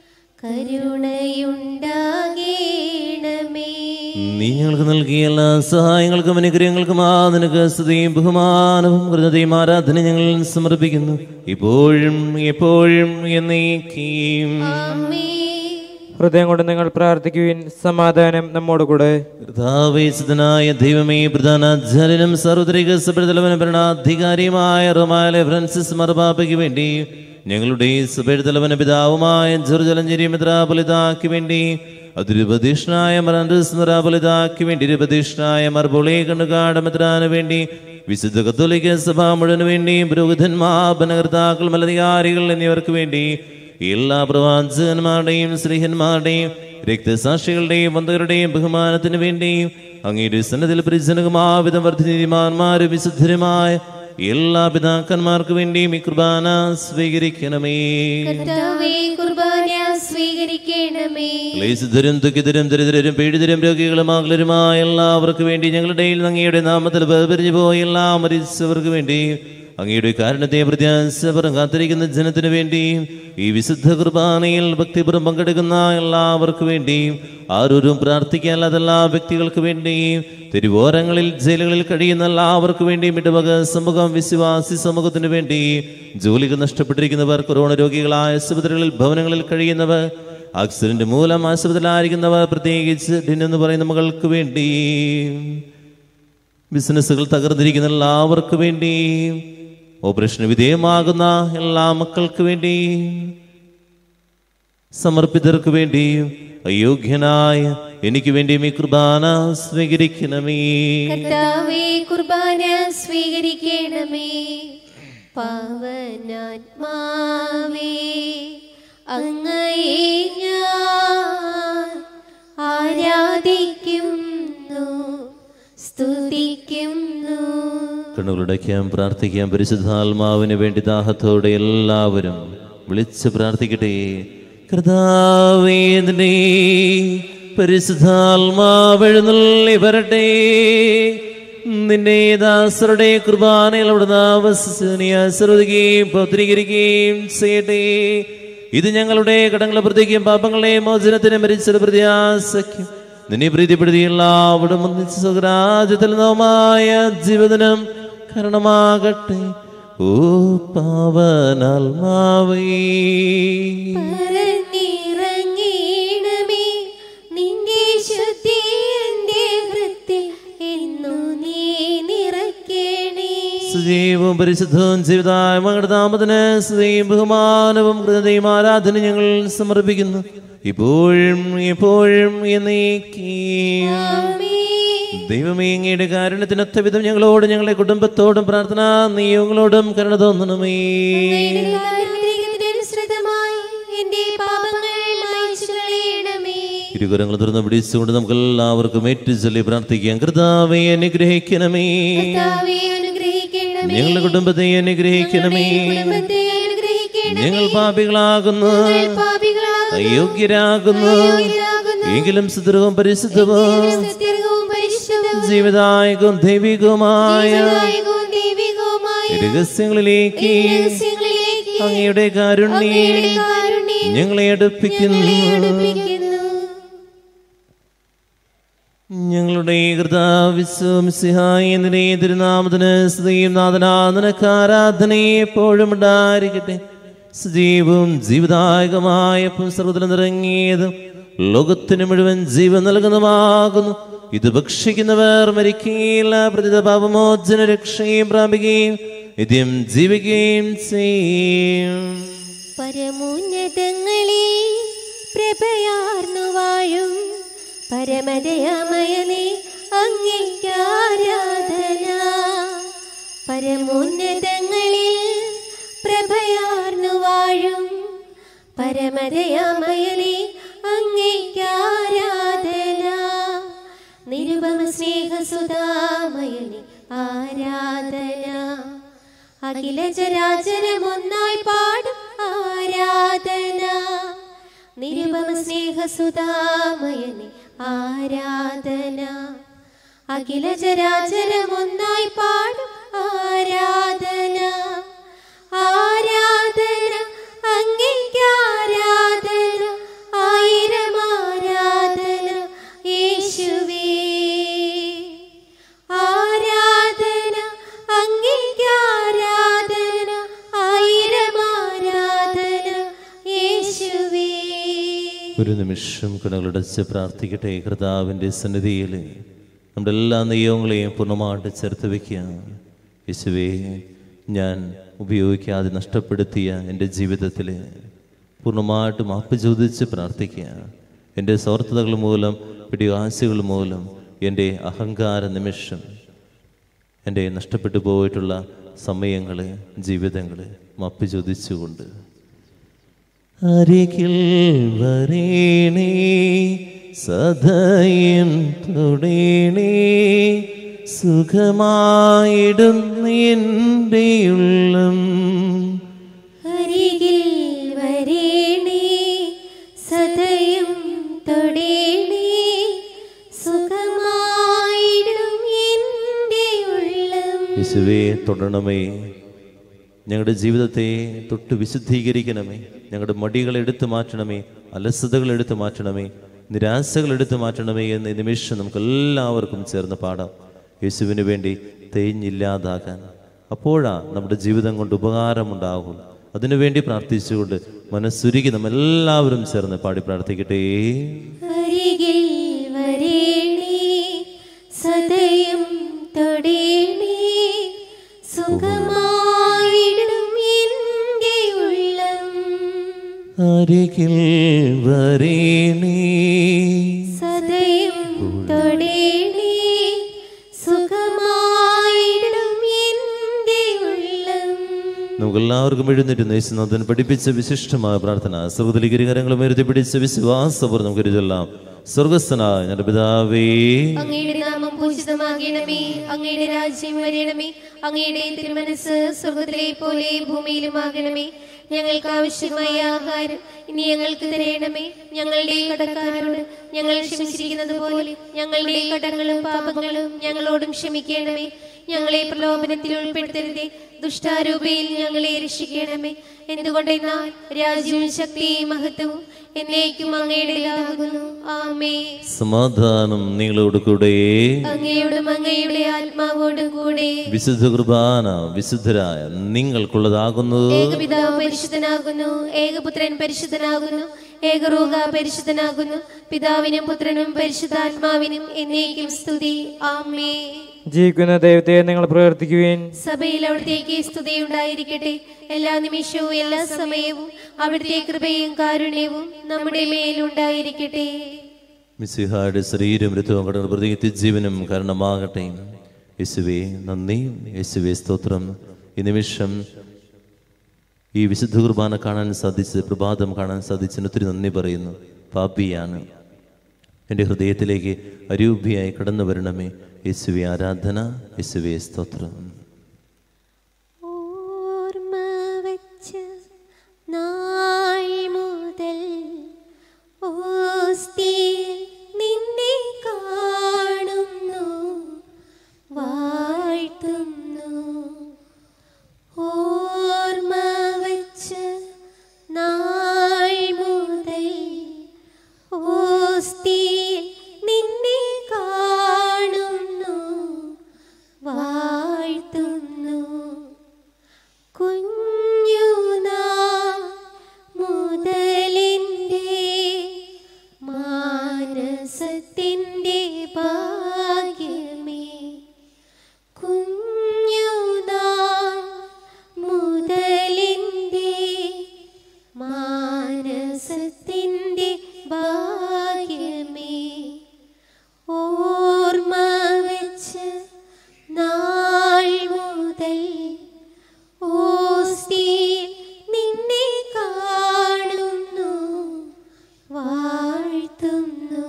കരുണയുണ്ടാകേണമേ. നീ ഞങ്ങൾക്ക് നൽകിയ എല്ലാ സഹായങ്ങൾക്കും അനുഗ്രഹങ്ങൾക്കും ആ നിനക്ക് സ്തുതിയും ബഹുമാനവും കൃതയും ആരാധന ഞങ്ങൾ സമർപ്പിക്കുന്നു, ഇപ്പോഴും എപ്പോഴും എന്നേക്കും. ഹൃദയം കൊണ്ട് നിങ്ങൾ പ്രാർത്ഥിക്കുവിൻ. സമാധാനം നമ്മോട് കൂടെ. കർത്താവേശനായ ദൈവമേ, പ്രധാനാചാര്യനും സാർവത്രിക സഭയുടെ ഭരണാധികാരിയുമായ റോമാലെ ഫ്രാൻസിസ് മാർപ്പാപ്പയ്ക്ക് വേണ്ടി, ഞങ്ങളുടെ സഭയുടെ തലവന പിതാവുമായ ജോർജ് അലഞ്ചേരി മെത്രാപ്പൊലീത്താക്ക് വേണ്ടി, അതിരുപതീഷ്ണായ മറാൻഡ്രസ് മെത്രാപ്പൊലീത്താക്ക് വേണ്ടി, ഇരുപതീഷ്ണായ മർബോളെ കണ്ണുകാട് മെത്രാന് വേണ്ടി, വിശുദ്ധ കത്തോലിക്ക സഭ മുഴുവന് വേണ്ടി, പുരോഹിതന്മാർ, ഭരണകർത്താക്കൾ, മേലധികാരികൾ എന്നിവർക്ക് വേണ്ടി, എല്ലാ പ്രവാചകന്മാരുടെയും സ്ത്രീഹന്മാരുടെയും രക്തസാക്ഷികളുടെയും വന്ധകരുടെയും ബഹുമാനത്തിന് വേണ്ടിയും അങ്ങയുടെ സന്നദ്ധയിൽ പരിജനകമാവിധം വർദ്ധിനിമാന്മാരും വിശുദ്ധരുമായ എല്ലാ പിതാക്കന്മാർക്ക് വേണ്ടിയും ഈ കുർബാന സ്വീകരിക്കണമേ. ക്ലേശിതരും ദുഃഖിതരും ദരിദ്രരും പീഡിതരും രോഗികളും ആകുലരുമായ എല്ലാവർക്കും വേണ്ടി, ഞങ്ങളുടെ അങ്ങയുടെ നാമത്തിൽ വേർപിരിഞ്ഞു പോയ എല്ലാ മരിച്ചവർക്ക് വേണ്ടി, അങ്ങയുടെ കാരണത്തെ പ്രത്യാശപരം കാത്തിരിക്കുന്ന ജനത്തിനു വേണ്ടിയും, ഈ വിശുദ്ധ കുർബാനയിൽ ഭക്തിപുറം പങ്കെടുക്കുന്ന എല്ലാവർക്കും വേണ്ടിയും, ആരോരും പ്രാർത്ഥിക്കാനുള്ള എല്ലാ വ്യക്തികൾക്ക് വേണ്ടിയും, തെരുവോരങ്ങളിൽ ജയിലുകളിൽ കഴിയുന്ന എല്ലാവർക്കും വേണ്ടിയും, ഇടവക സമൂഹം വിശ്വാസി സമൂഹത്തിന് വേണ്ടി, ജോലികൾ നഷ്ടപ്പെട്ടിരിക്കുന്നവർ, കൊറോണ രോഗികളായ ആശുപത്രികളിൽ ഭവനങ്ങളിൽ കഴിയുന്നവർ, ആക്സിഡന്റ് മൂലം ആശുപത്രിയിലായിരിക്കുന്നവർ, പ്രത്യേകിച്ച് ഡിന്നെന്ന് പറയുന്ന മകൾക്ക് വേണ്ടി, ബിസിനസ്സുകൾ തകർന്നിരിക്കുന്ന എല്ലാവർക്കും വേണ്ടി, ഓപ്പറേഷന് വിധേയമാകുന്ന എല്ലാ മക്കൾക്ക് വേണ്ടി, സമർപ്പിതർക്ക് വേണ്ടിയും, അയോഗ്യനായ എനിക്ക് വേണ്ടിയും ഈ കുർബാന സ്വീകരിക്കണമേ. കർത്താവേ, കുർബാന സ്വീകരിക്കണമേ. പാവനാത്മാവേ, അങ്ങയെ ഞാൻ ആരാധിക്കുന്നു, സ്തുതിക്കുന്നു. കണ്ണുകളടയ്ക്കാം, പ്രാർത്ഥിക്കാം. പരിശുദ്ധാത്മാവിന് വേണ്ടി ദാഹത്തോടെ എല്ലാവരും വിളിച്ച് പ്രാർത്ഥിക്കട്ടെ. കർത്താവേ, നിന്റെ പരിശുദ്ധാത്മാവെഴുന്നള്ളി വരട്ടെ. നിന്റെ ദാസരുടെ കുർബാനയിൽ അവിടുന്ന് ആശ്രവദിക്കുകയും പൗത്രീകരിക്കുകയും ചെയ്യട്ടെ. ഇത് ഞങ്ങളുടെ കടങ്ങളെ പ്രതിക്കും പാപങ്ങളെ മോചനത്തിന് മരിച്ചത് പ്രത്യാശയ്ക്കും നിന്നെ പ്രീതിപ്പെടുത്തി എല്ലാവരും ഒന്നിച്ച് സ്വരാജ്യത്തിൽ നവമായ ജീവിതനം കാരണമാകട്ടെ. ഓ പാവനാത്മാവേ, പറന്നിറങ്ങിയിടമേ, നിന്റെ ശുദ്ധി എന്റെ ഹൃത്തിൽ എന്നു നീ നിറയ്ക്കണേ. സജീവവും പരിശുദ്ധവും ജീവിതമായ മകളുടെ നാമത്തിന് സ്തുതിയും ബഹുമാനവും കൃതയും ആരാധന ഞങ്ങൾ സമർപ്പിക്കുന്നു, ഇപ്പോഴും എപ്പോഴും എന്നേക്കും. ദൈവമേ, അങ്ങയുടെ കാരുണ്യത്തിനൊത്ത വിധം ഞങ്ങളോടും ഞങ്ങളുടെ കുടുംബത്തോടും പ്രാർത്ഥന നിയോഗങ്ങളോടും കരുണ തോന്നണമേ. ഇരുകരങ്ങൾ തുറന്ന് പിടിച്ചുകൊണ്ട് നമുക്ക് എല്ലാവർക്കും ഏറ്റു ചൊല്ലി പ്രാർത്ഥിക്കാം. കർത്താവേ അനുഗ്രഹിക്കണമേ, ഞങ്ങളുടെ കുടുംബത്തെ അനുഗ്രഹിക്കണമേ. ഞങ്ങൾ പാപികളാകുന്നു, അയോഗ്യരാകുന്നു, എങ്കിലും സുദൃഢവും പരിശുദ്ധവും ജീവദായകവും ദൈവികവുമായ രഹസ്യങ്ങളിലേക്ക് അങ്ങയുടെ കാരുണ്യം ഞങ്ങളെ അടുപ്പിക്കുന്നു. ഞങ്ങളുടെ കർത്താവിശ്വസിഹായ തിരുനാമത്തിന് സ്തുതിയും നാഥനാഥനക്ക് ആരാധനയെ എപ്പോഴും ഉണ്ടായിരിക്കട്ടെ. സജീവവും ജീവദായകമായ സർവ്വത്തിലും നിറങ്ങിയതും ലോകത്തിന് മുഴുവൻ ജീവൻ നൽകുന്നതുമാകുന്നു. ഇത് ഭക്ഷിക്കുന്നവർ മരിക്കുകയില്ല, പ്രതിത പാപമോചന രക്ഷയും പ്രാപിക്കുകയും നിത്യം ജീവിക്കുകയും ചെയ്യും. പരമോന്നതങ്ങളിൽ പ്രഭയാർന്നു വാഴും പരമദയാമയനേ അങ്ങേക്കാരാധന. പരമോന്നതങ്ങളിൽ പ്രഭയാർന്നു വാഴും പരമദയാമയനേ അങ്ങേക്കാരാധന. നിരുപമ സ്നേഹസുധാമയനേ ആരാധന. അഖില ചരാചരമൊന്നായി പാടും ആരാധന. നിരുപമ സ്നേഹസുധാമയനേ ആരാധന. അഖില ചരാചരമൊന്നായി പാടും ആരാധന. ആരാധന അങ്ങേക്കാരാധന, ആയിരം ആരാധന യേശുവേ. ആരാധന അങ്ങേക്കാരാധന, ആയിരം ആരാധന യേശുവേ. ഒരു നിമിഷം കണ്ണുകളടച്ച് പ്രാർത്ഥിക്കട്ടെ. കർത്താവിൻ്റെ സന്നിധിയിൽ നമ്മുടെ എല്ലാ നിയമങ്ങളെയും പൂർണ്ണമായിട്ട് ചേർത്ത് വയ്ക്കുക. യേശുവേ, ഞാൻ ഉപയോഗിക്കാതെ നഷ്ടപ്പെടുത്തിയ എൻ്റെ ജീവിതത്തിൽ പൂർണ്ണമായിട്ട് മാപ്പ് ചോദിച്ച് പ്രാർത്ഥിക്കുക. എൻ്റെ സ്വാർത്ഥതകൾ മൂലം, പിടിവാശികൾ മൂലം, എൻ്റെ അഹങ്കാര നിമിഷം, എൻ്റെ നഷ്ടപ്പെട്ടു പോയിട്ടുള്ള സമയങ്ങൾ, ജീവിതങ്ങൾ മാപ്പ് ചോദിച്ചുകൊണ്ട് അരികിൽ വരേണേ, സദയം തൊടേണേ, സുഖമായിടും നിന്റെ ഉള്ളം. അരികിൽ വരേണേ, സദയം തൊടേണേ, സുഖമായിടും എൻ്റെ ഉള്ളം. യേശുവേ, തൊടണമേ, ഞങ്ങളുടെ ജീവിതത്തെ തൊട്ട് വിശുദ്ധീകരിക്കണമേ. ഞങ്ങളുടെ മടികൾ എടുത്തു മാറ്റണമേ, അലസതകൾ എടുത്തു മാറ്റണമേ, നിരാശകൾ എടുത്തു മാറ്റണമേ എന്ന് ഈ നിമിഷം നമുക്ക് എല്ലാവർക്കും ചേർന്ന് പാടാം. യേശുവിന് വേണ്ടി തേഞ്ഞില്ലാതാകാൻ. അപ്പോഴാ നമ്മുടെ ജീവിതം കൊണ്ട് ഉപകാരമുണ്ടാകും. അതിനുവേണ്ടി പ്രാർത്ഥിച്ചുകൊണ്ട് മനസ്സുരുകി നമ്മെല്ലാവരും ചേർന്ന് പാടി പ്രാർത്ഥിക്കട്ടെ. അരികിൽ വരേണേ, സദയം തൊടേണേ, സുഖമായിടും എൻ്റെ ഉള്ളം. അരികിൽ വരേണേ, സദയം തൊടേണേ, സുഖമായിടും എൻ്റെ ഉള്ളം. നമുക്കെല്ലാവർക്കും എഴുന്നേറ്റ് യേശുനാഥൻ പഠിപ്പിച്ച വിശിഷ്ടമായ പ്രാർത്ഥന സർവ്വതലികരികരങ്ങളും ഉയർത്തി പിടിച്ച വിശ്വാസപൂർവ്വം നമുക്ക് ചൊല്ലാം. സ്വർഗസ്ഥനായ ഞങ്ങളുടെ പിതാവേ, അങ്ങയുടെ നാമം പൂജിതമാകണമേ, അങ്ങയുടെ രാജ്യം വരണമേ, അങ്ങയുടെ തിരുമനസ് സ്വർഗത്തിലെ പോലെ ഭൂമിയിലുമാകണമേ. ഞങ്ങൾക്ക് ആവശ്യമായ ആഹാരം ഇനി ഞങ്ങൾക്ക് തരണമേ. ഞങ്ങളുടെ കടക്കാരോട് ഞങ്ങൾ ക്ഷമിച്ചിരിക്കുന്നത് പോലെ ഞങ്ങളുടെ കടങ്ങളും പാപങ്ങളും ഞങ്ങളോടും ക്ഷമിക്കണമേ. ഞങ്ങളെ പ്രലോഭനത്തിൽ ഉൾപ്പെടുത്തരുതേ, ദുഷ്ടാരൂപയിൽ ഞങ്ങളെ രക്ഷിക്കണമേ. എന്തുകൊണ്ടെന്നാൽ രാജ്യവും ശക്തിയും മഹത്വവും എന്നേക്കും അങ്ങയുടേതാകുന്നു. ആമേൻ. സമാധാനം നിങ്ങളോട് കൂടെ, അങ്ങയോടും അങ്ങയുടെ ആത്മാവോടും കൂടെ. വിശുദ്ധ കുർബാന വിശുദ്ധരായ നിങ്ങൾക്കുള്ളതാകുന്നു. ഏകപിതാവ് പരിശുദ്ധനാകുന്നു, ഏകപുത്രൻ പരിശുദ്ധനാകുന്നു, ഏകറൂഹ പരിശുദ്ധനാകുന്നു. പിതാവിനും പുത്രനും പരിശുദ്ധാത്മാവിനും എന്നേക്കും സ്തുതി. ആമേൻ. ജീവിക്കുന്ന ദൈവത്തെ നിങ്ങൾ പ്രവർത്തിക്കുവിൻ. സഭയിൽ അവിടത്തേക്ക് സ്തുതി ഉണ്ടായിരിക്കട്ടെ. എല്ലാ നിമിഷവും എല്ലാ സമയവും അവിടുത്തെ കൃപയും കാരുണ്യവും നമ്മുടെ മേലുണ്ടായിരിക്കട്ടെ. മിശിഹായുടെ ശരീരം ഋതുവും കടകൾ പ്രതി നിത്യജീവനും കാരണമാകട്ടെ. യേശുവേ നന്ദി, യേശുവേ സ്തോത്രം. ഈ നിമിഷം ഈ വിശുദ്ധ കുർബാന കാണാൻ സാധിച്ച്, പ്രഭാതം കാണാൻ സാധിച്ചതിന് ഒത്തിരി നന്ദി പറയുന്നു. പാപിയാണ്, എൻ്റെ ഹൃദയത്തിലേക്ക് അരൂപിയായി കടന്നു വരണമേ. യേശുവേ ആരാധന, യേശുവേ സ്തോത്രം. ഓർമ്മ വച്ച നാൾ മുതൽ ഓസ്തിയിൽ നിന്നെ കാണുന്നു, വാഴ്ത്തുന്നു. ഓർമ്മ വച്ച നാൾ മുതൽ ഓസ്തിയിൽ നിന്നെ കാണുന്നു, വാഴ്ത്തുന്നു. കുഞ്ഞുനാൾ മുതലെൻ്റെ മാനസത്തിൻ്റെ ഭാഗ്യമേ, കുഞ്ഞുനാൾ മുതലെൻ്റെ മാനസത്തിൻ്റെ ഭാഗ്യമേ, ഓർമ്മ വെച്ച് നാൾ മുതൽ ഓസ്തിയിൽ നിന്നെ കാണുന്നു, വാഴ്ത്തുന്നു.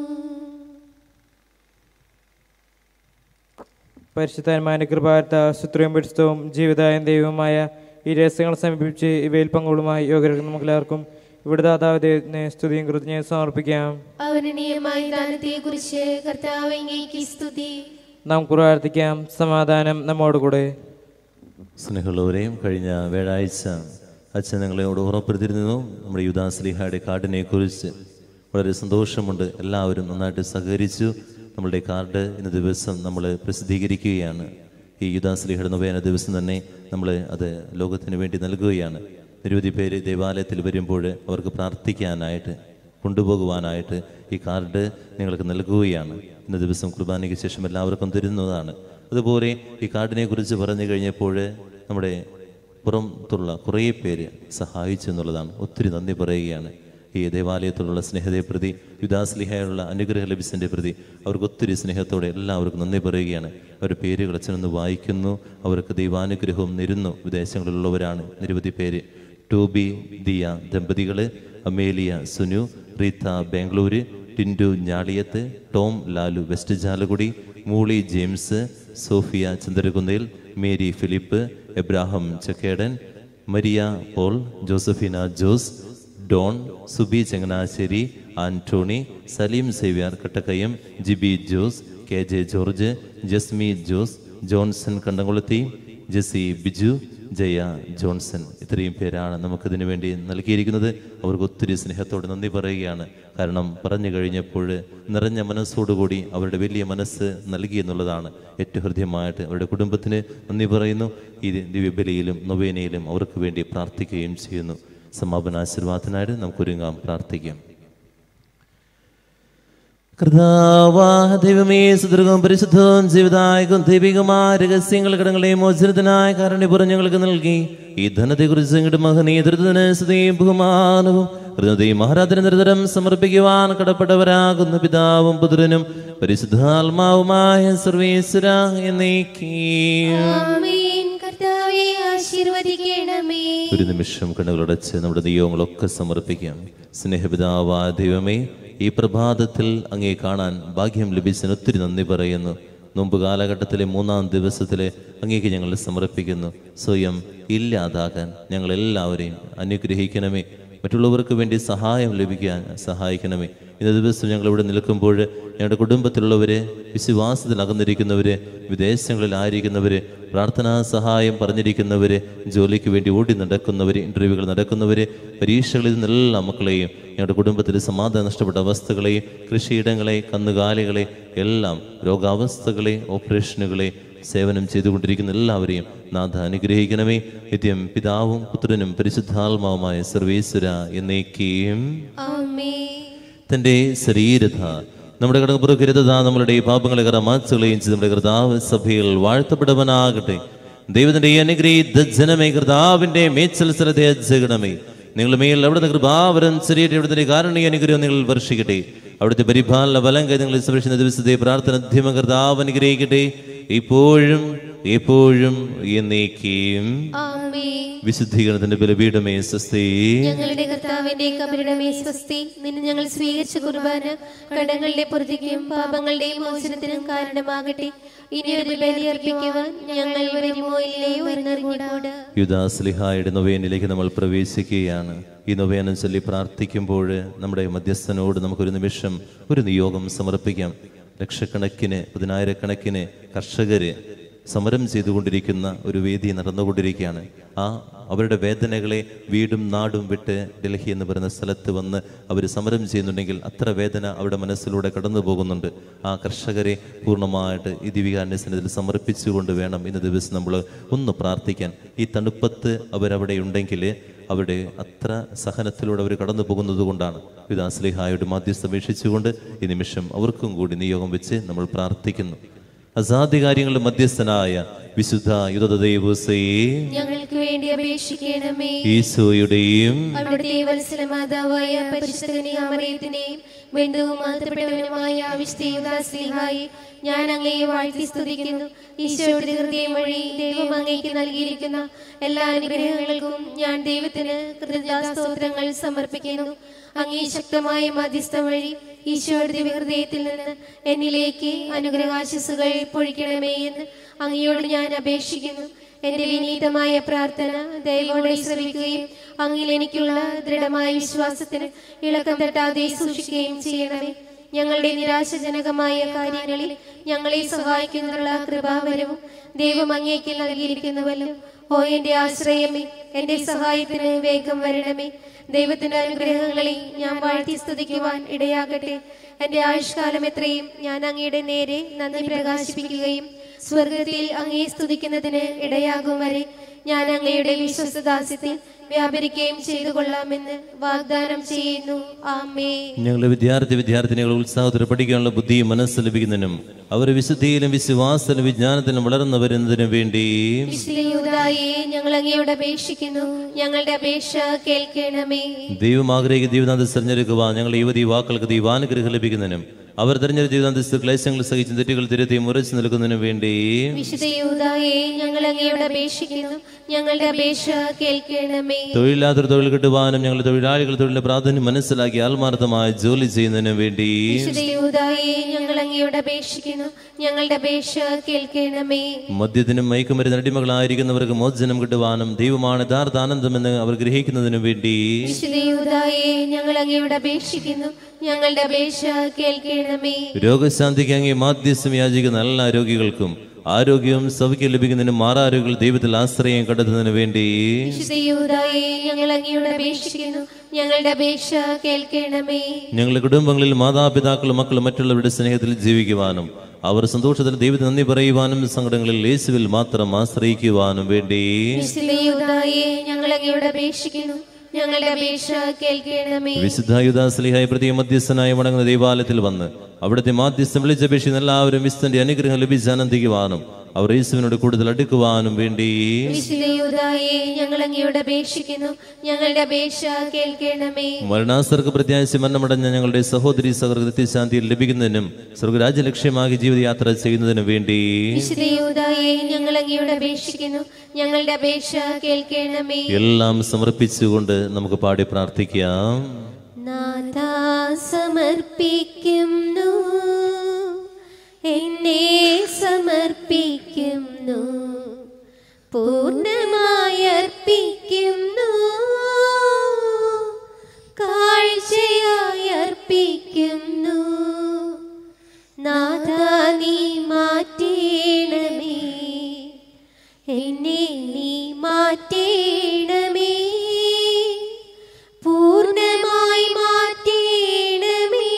പരിശുദ്ധാത്മാവിന്റെ കൃപാർത്ത ശുത്രവും പരിശുദ്ധവും ജീവിതായും ദൈവവുമായ ഈ രഹസ്യങ്ങൾ സമീപിച്ച് ഇവയിൽ പങ്കുകളുമായി യോഗ്യർക്ക് നമുക്ക് എല്ലാവർക്കും ഇവിടെ ദാതാവ് ദൈവത്തിന് സ്തുതിയും കൃതജ്ഞതയും സമർപ്പിക്കാം. അവനീയമായ ദാനത്തെക്കുറിച്ച് കർത്താവേ അങ്ങേക്ക് സ്തുതി. നമുക്ക് പ്രാർത്ഥിക്കാം. സമാധാനം നമ്മോടുകൂടെ. സ്നേഹമുള്ളവരെയും കഴിഞ്ഞ വ്യാഴാഴ്ച അച്ഛൻ ഞങ്ങളോട് ഉറപ്പെടുത്തിയിരുന്നു നമ്മുടെ യൂദാസ്ലീഹയുടെ കാർഡിനെ കുറിച്ച്. വളരെ സന്തോഷമുണ്ട്, എല്ലാവരും നന്നായിട്ട് സഹകരിച്ചു. നമ്മളുടെ കാർഡ് ഇന്ന് ദിവസം നമ്മൾ പ്രസിദ്ധീകരിക്കുകയാണ്. ഈ യൂദാസ്ലീഹയുടെ നൊവേന ദിവസം തന്നെ നമ്മൾ അത് ലോകത്തിന് വേണ്ടി നൽകുകയാണ്. നിരവധി പേര് ദേവാലയത്തിൽ വരുമ്പോൾ അവർക്ക് പ്രാർത്ഥിക്കാനായിട്ട് കൊണ്ടുപോകുവാനായിട്ട് ഈ കാർഡ് നിങ്ങൾക്ക് നൽകുകയാണ്. ഇന്ന ദിവസം കുർബാനയ്ക്ക് ശേഷം എല്ലാവർക്കും തരുന്നതാണ്. അതുപോലെ ഈ കാർഡിനെ കുറിച്ച് പറഞ്ഞു കഴിഞ്ഞപ്പോൾ നമ്മുടെ പുറത്തുള്ള കുറേ പേര് സഹായിച്ചു എന്നുള്ളതാണ്. ഒത്തിരി നന്ദി പറയുകയാണ്. ഈ ദേവാലയത്തോടുള്ള സ്നേഹത്തെ പ്രതി, യുദാസ്ലിഹയുള്ള അനുഗ്രഹ ലഭിച്ചതിൻ്റെ പ്രതി അവർക്ക് ഒത്തിരി സ്നേഹത്തോടെ എല്ലാവർക്കും നന്ദി പറയുകയാണ്. അവരുടെ പേരുകൾ അച്ഛനൊന്ന് വായിക്കുന്നു. അവർക്ക് ദൈവാനുഗ്രഹവും നേരുന്നു. വിദേശങ്ങളിലുള്ളവരാണ് നിരവധി പേര്. ടോബി ദിയ ദമ്പതികൾ, Amelia Sunu, Rita Bangalore, Tindu Njaliyath, Tom Lalu west Chalakudy, Mooli James, Sophia Chandrakunnel, Mary Philip, Abraham Chakkedan, Maria Paul, Josephina Jose, Don, Subi Changanassery, Antony, Saleem Xavier Kattakkayam, Jibi Jose, K J George, Jasmi Jose, Johnson Kandamkulathi, Jessy Biju, Jaya Johnson. ഇത്രയും പേരാണ് നമുക്കിതിനു വേണ്ടി നൽകിയിരിക്കുന്നത്. അവർക്ക് ഒത്തിരി സ്നേഹത്തോടെ നന്ദി പറയുകയാണ്. കാരണം പറഞ്ഞു കഴിഞ്ഞപ്പോൾ നിറഞ്ഞ മനസ്സോടുകൂടി അവരുടെ വലിയ മനസ്സ് നൽകി എന്നുള്ളതാണ്. ഏറ്റവും ഹൃദ്യമായിട്ട് അവരുടെ കുടുംബത്തിന് നന്ദി പറയുന്നു. ഈ ദിവ്യബലിയിലും നൊവേനയിലും അവർക്ക് വേണ്ടി പ്രാർത്ഥിക്കുകയും ചെയ്യുന്നു. സമാപനാശീർവാദത്തിനായിട്ട് നമുക്കൊരുങ്ങാം, പ്രാർത്ഥിക്കാം. കർത്താവാ ദൈവമേ, സുദീർഘവും പരിശുദ്ധവും ജീവിതായകം ദൈവികമായ രഹസ്യങ്ങൾ കടങ്ങളെ മോചനത്തിനായ കാരുണ്യപൂർവ്വം ഞങ്ങൾക്ക് നൽകി. ഈ ധനത്തെക്കുറിച്ച് ഞങ്ങളുടെ മഹനീയതൃത്തിന് സ്തുതിയും ബഹുമാനവും ഹൃദയം ആരാധന നിരന്തരം സമർപ്പിക്കുവാൻ കടപ്പെട്ടവരാകുന്ന പിതാവും പുത്രനും പരിശുദ്ധാത്മാവുമായ സർവേശ്വര എന്നേക്കും. ഒരു നിമിഷം കണ്ണുകളടച്ച് നമ്മുടെ നിയോഗങ്ങളൊക്കെ സമർപ്പിക്കാം. സ്നേഹപിതാവായ ദൈവമേ, ഈ പ്രഭാതത്തിൽ അങ്ങേ കാണാൻ ഭാഗ്യം ലഭിച്ചതിന് ഒത്തിരി നന്ദി പറയുന്നു. മുമ്പ് കാലഘട്ടത്തിലെ മൂന്നാം ദിവസത്തിലെ അങ്ങേക്ക് ഞങ്ങൾ സമർപ്പിക്കുന്നു. സ്വയം ഇല്ലാതാകാൻ ഞങ്ങളെല്ലാവരെയും അനുഗ്രഹിക്കണമേ. മറ്റുള്ളവർക്ക് വേണ്ടി സഹായം ലഭിക്കാൻ സഹായിക്കണമേ. ഇന്ന ദിവസം ഞങ്ങൾ ഇവിടെ നിൽക്കുമ്പോൾ ഞങ്ങളുടെ കുടുംബത്തിലുള്ളവര്, വിശ്വാസത്തിൽ അകന്നിരിക്കുന്നവര്, വിദേശങ്ങളിലായിരിക്കുന്നവര്, പ്രാർത്ഥനാ സഹായം പറഞ്ഞിരിക്കുന്നവര്, ജോലിക്ക് വേണ്ടി ഓടി നടക്കുന്നവര്, ഇന്റർവ്യൂകൾ നടക്കുന്നവര്, പരീക്ഷകളിൽ നിന്നെല്ലാ മക്കളെയും, ഞങ്ങളുടെ കുടുംബത്തിൽ സമാധാനം നഷ്ടപ്പെട്ട അവസ്ഥകളെയും, കൃഷിയിടങ്ങളെ, കന്നുകാലികളെ, എല്ലാം രോഗാവസ്ഥകളെ, ഓപ്പറേഷനുകളെ, സേവനം ചെയ്തുകൊണ്ടിരിക്കുന്ന എല്ലാവരെയും നാഥ അനുഗ്രഹിക്കണമേ. നിത്യം പിതാവും പുത്രനും പരിശുദ്ധാത്മാവുമായ സർവേശ്വര എന്നേക്കും. തന്റെ ശരീരത നമ്മുടെ കടപ്പുറക്കരുത നമ്മളുടെ പാപങ്ങളെ കറമാച്ചുകളെയും ചെയ്ത് നമ്മുടെ കർത്താവ് സഭയിൽ വാഴ്ത്തപ്പെടുവനാകട്ടെ. ദൈവത്തിന്റെ അനുഗ്രഹീത ജനമേ, കർത്താവിന്റെ മേച്ചൽ ശ്രദ്ധയണമേ. നിങ്ങളുടെ മേൽ അവിടുത്തെ കൃപാവരം ശരീരം അവിടുത്തെ കാരുണ്യ അനുഗ്രഹം നിങ്ങൾ വർഷിക്കട്ടെ. അവിടുത്തെ പരിപാലന ബലം കൈ നിങ്ങൾ സംരക്ഷിക്കുന്ന ദിവസത്തെ പ്രാർത്ഥന ധ്യമ കർത്താവ് അനുഗ്രഹിക്കട്ടെ. ഇപ്പോഴും എപ്പോഴും എന്നേക്കും. ആമേൻ. വിശുദ്ധീകരണത്തിന്റെ ബലിപീഠമേ സ്വസ്തി. ഞങ്ങളുടെ കർത്താവിന്റെ കബരിടമേ സ്വസ്തി. നിന്നെ ഞങ്ങൾ സ്വീകരിച്ച കുർബാന കടങ്ങളുടെ പൊറുതിക്കും പാപങ്ങളുടെയും മോചനത്തിനും കാരണമാകട്ടെ. ഇനിയൊരു ബലി അർപ്പിക്കുവാൻ ഞങ്ങൾ വരുമോ ഇല്ലയോ എന്നറിഞ്ഞുകൂടാ. യുദാസ്ലിഹായുടെ നൊവേനിലേക്ക് നമ്മൾ പ്രവേശിക്കുകയാണ്. ഈ നൊവേനം ചൊല്ലി പ്രാർത്ഥിക്കുമ്പോൾ നമ്മുടെ മധ്യസ്ഥനോട് നമുക്കൊരു നിമിഷം ഒരു നിയോഗം സമർപ്പിക്കാം. ലക്ഷക്കണക്കിന് പതിനായിരക്കണക്കിന് കർഷകര് സമരം ചെയ്തുകൊണ്ടിരിക്കുന്ന ഒരു വേദി നടന്നുകൊണ്ടിരിക്കുകയാണ്. ആ അവരുടെ വേദനകളെ വീടും നാടും വിട്ട് ഡൽഹി എന്ന് പറയുന്ന സ്ഥലത്ത് വന്ന് അവർ സമരം ചെയ്യുന്നുണ്ടെങ്കിൽ അത്ര വേദന അവരുടെ മനസ്സിലൂടെ കടന്നു പോകുന്നുണ്ട്. ആ കർഷകരെ പൂർണ്ണമായിട്ട് ഈ ദിവികാന്യസനത്തിൽ സമർപ്പിച്ചുകൊണ്ട് വേണം ഇന്ന് ദിവസം നമ്മൾ ഒന്ന് പ്രാർത്ഥിക്കാൻ. ഈ തണുപ്പത്ത് അവരവിടെ ഉണ്ടെങ്കിൽ അവിടെ അത്ര സഹനത്തിലൂടെ അവർ കടന്നു പോകുന്നത് കൊണ്ടാണ്. യുദാസ്ലിഹായുടെ മാധ്യസ്ഥ അപേക്ഷിച്ചുകൊണ്ട് ഈ നിമിഷം അവർക്കും കൂടി നിയോഗം വെച്ച് നമ്മൾ പ്രാർത്ഥിക്കുന്നു. അസാധികാര്യങ്ങളുടെ മധ്യസ്ഥനായ വിശുദ്ധ യുദദേവസേ, ഞങ്ങൾക്ക് വേണ്ടി അപേക്ഷിക്കണമേ. ഈശോയുടെയും അവിടുത്തെ വത്സലമാതാവായ പരിശുദ്ധ കന്യകാമറിയത്തിന്റെയും ബന്ധുവും മാതൃപ്പെട്ടവനുമായ വിശുദ്ധ യുദാസ്ലിഹായെ ഞാൻ അങ്ങയെ വാഴ്ത്തി സ്തുതിക്കുന്നു. ഈശോയുടെ ഹൃദയം വഴി ദൈവം അങ്ങേക്ക് നൽകിയിരിക്കുന്ന എല്ലാ അനുഗ്രഹങ്ങൾക്കും ഞാൻ ദൈവത്തിന് കൃതജ്ഞതാസ്തോത്രങ്ങൾ സമർപ്പിക്കുന്നു. അങ്ങേ ശക്തമായ മധ്യസ്ഥം വഴി ഈശോയുടെ ഹൃദയത്തിൽ നിന്ന് എന്നിലേക്ക് അനുഗ്രഹാശിസുകൾ പൊഴിക്കണമേ എന്ന് അങ്ങയോട് ഞാൻ അപേക്ഷിക്കുന്നു. എന്റെ വിനീതമായ പ്രാർത്ഥന ദൈവത്തോടെ ശ്രവിക്കുകയും അങ്ങിൽ എനിക്കുള്ള ദൃഢമായ വിശ്വാസത്തിന് ഇളക്കം തട്ടാതെ സൂക്ഷിക്കുകയും ചെയ്യണമേ. ഞങ്ങളുടെ നിരാശജനകമായ കാര്യങ്ങളിൽ ഞങ്ങളെ സഹായിക്കുന്നതിനുള്ള കൃപാവരവും ദൈവം അങ്ങേക്ക് നൽകിയിരിക്കുന്നുവല്ലോ. ഓ എന്റെ ആശ്രയമേ, എന്റെ സഹായത്തിന് വേഗം വരണമേ. ദൈവത്തിന്റെ അനുഗ്രഹങ്ങളെ ഞാൻ വാഴ്ത്തി സ്തുതിക്കുവാൻ ഇടയാകട്ടെ. എന്റെ ആയുഷ്കാലം എത്രയും ഞാൻ അങ്ങയുടെ നേരെ നന്ദി പ്രകാശിപ്പിക്കുകയും സ്വർഗത്തിൽ അങ്ങയെ സ്തുതിക്കുന്നതിന് ഇടയാകും വരെ ഞാൻ അങ്ങയുടെ വിശ്വസ്തദാസ്യത്തിൽ വ്യാപരിക്കുകയും ചെയ്തു കൊള്ളാമെന്ന് വാഗ്ദാനം ചെയ്യുന്നു. ആമേൻ. ഞങ്ങളുടെ വിദ്യാർത്ഥി വിദ്യാർത്ഥിനികൾ ഉത്സാഹത്തോടെ പഠിക്കാനുള്ള ബുദ്ധിയും മനസ്സ് ലഭിക്കുന്നതിനും അവർ വിശുദ്ധിയിലും വിശ്വാസത്തിലും വിജ്ഞാനത്തിലും വളർന്നു വരുന്നതിനും വേണ്ടി ഞങ്ങൾ അങ്ങയോട് അപേക്ഷിക്കുന്നു. ഞങ്ങളുടെ അപേക്ഷ കേൾക്കണമേ. ദൈവം ആഗ്രഹിക്കുന്ന ദൈവനാഥ തെരഞ്ഞെടുക്കുവാൻ ഞങ്ങളുടെ യുവതി യുവാക്കൾക്ക് ദൈവാനുഗ്രഹം ലഭിക്കുന്നതിനും അവർ തെരഞ്ഞെടുത്ത ജീവിതാന്തസ്ഥ ക്ലേശങ്ങൾ സഹിച്ച് തെറ്റുകൾ തിരുത്തി മുറച്ചു നിൽക്കുന്നതിനു വേണ്ടി ഞങ്ങൾ അങ്ങയോട് അപേക്ഷിക്കുന്നു. ഞങ്ങളുടെ അപേക്ഷ കേൾക്കണമേ. തൊഴിലാതൊരു തൊഴിൽ കിട്ടുവാനും ഞങ്ങളുടെ തൊഴിലാളികൾ തൊഴിലിന്റെ പ്രാധാന്യം മനസ്സിലാക്കി ആത്മാർത്ഥമായി ജോലി ചെയ്യുന്നതിനു വേണ്ടി ഞങ്ങൾ അങ്ങയോട് അപേക്ഷിക്കുന്നു. ഞങ്ങളുടെ അപേക്ഷ കേൾക്കണമേ. മദ്യത്തിനും മയക്കുമരുന്ന് അടിമകളായിരിക്കുന്നവർക്ക് മോചനം കിട്ടുവാനും ദൈവമാണ് യഥാർത്ഥ ആനന്ദമെന്ന് അവർ ഗ്രഹിക്കുന്നതിനു വേണ്ടി ഞങ്ങൾ അങ്ങയോട് അപേക്ഷിക്കുന്നു. ഞങ്ങളുടെ അപേക്ഷ കേൾക്കണമേ. രോഗശാന്തിക്ക് അങ്ങേ മാധ്യസ്ഥം യാചിക്കുന്ന എല്ലാ രോഗികൾക്കും ആരോഗ്യവും സൗഖ്യം ലഭിക്കുന്നതിനും മാറാരോഗ്യ ദൈവത്തിൽ ആശ്രയം കണ്ടെത്തുന്നതിന് വേണ്ടി ഞങ്ങൾ അങ്ങയോട് അപേക്ഷിക്കുന്നു. ഞങ്ങളുടെ അപേക്ഷ കേൾക്കണമേ. ഞങ്ങളുടെ കുടുംബങ്ങളിൽ മാതാപിതാക്കളും മക്കളും മറ്റുള്ളവരുടെ സ്നേഹത്തിൽ ജീവിക്കുവാനും അവർ സന്തോഷത്തിൽ ദൈവത്തിന് നന്ദി പറയുവാനും സങ്കടങ്ങളിൽ യേശുവിൽ മാത്രം ആശ്രയിക്കുവാനും വേണ്ടി ഞങ്ങൾ അങ്ങയോട് അപേക്ഷിക്കുന്നു. ഞങ്ങളുടെ അപേക്ഷ കേൾക്കണമേ. വിശുദ്ധ യുദാസ്ലിഹായ പ്രതി മധ്യസ്ഥനായി മടങ്ങുന്ന ദൈവാലയത്തിൽ വന്ന് അവിടുത്തെ മാധ്യസ്ഥം വിളിച്ചപേക്ഷിക്കുന്ന എല്ലാവരും വിശുദ്ധന്റെ അനുഗ്രഹം ലഭിച്ച് ആനന്ദിക്കുവാനും അവർ യേശുവിനോട് കൂടുതൽ അടുക്കുവാനും വേണ്ടി ഞങ്ങൾ അങ്ങയോട് അപേക്ഷിക്കുന്നു. ഞങ്ങളുടെ അപേക്ഷ കേൾക്കണമേ. മരണാസർക്ക് പ്രത്യാശ മരണമടഞ്ഞ ഞങ്ങളുടെ സഹോദരി സഹോദര നിത്യശാന്തിയിൽ ലഭിക്കുന്നതിനും സ്വർഗരാജ്യ ലക്ഷ്യമാക്കി ജീവിതയാത്ര ചെയ്യുന്നതിനും വേണ്ടി ഞങ്ങൾ അങ്ങയോട് അപേക്ഷിക്കുന്നു. ഞങ്ങളുടെ അപേക്ഷ കേൾക്കണമേ. എല്ലാം സമർപ്പിച്ചുകൊണ്ട് നമുക്ക് പാടി പ്രാർത്ഥിക്കാം. നാഥാ സമർപ്പിക്കുന്നു, എന്നെ സമർപ്പിക്കുന്നു, പൂർണ്ണമായി അർപ്പിക്കുന്നു, കാഴ്ചയായി അർപ്പിക്കുന്നു. നാഥാ നീ മാറ്റേണമേ, എന്നെ നീ മാറ്റേണമേ, പൂർണ്ണമായി മാറ്റേണമേ,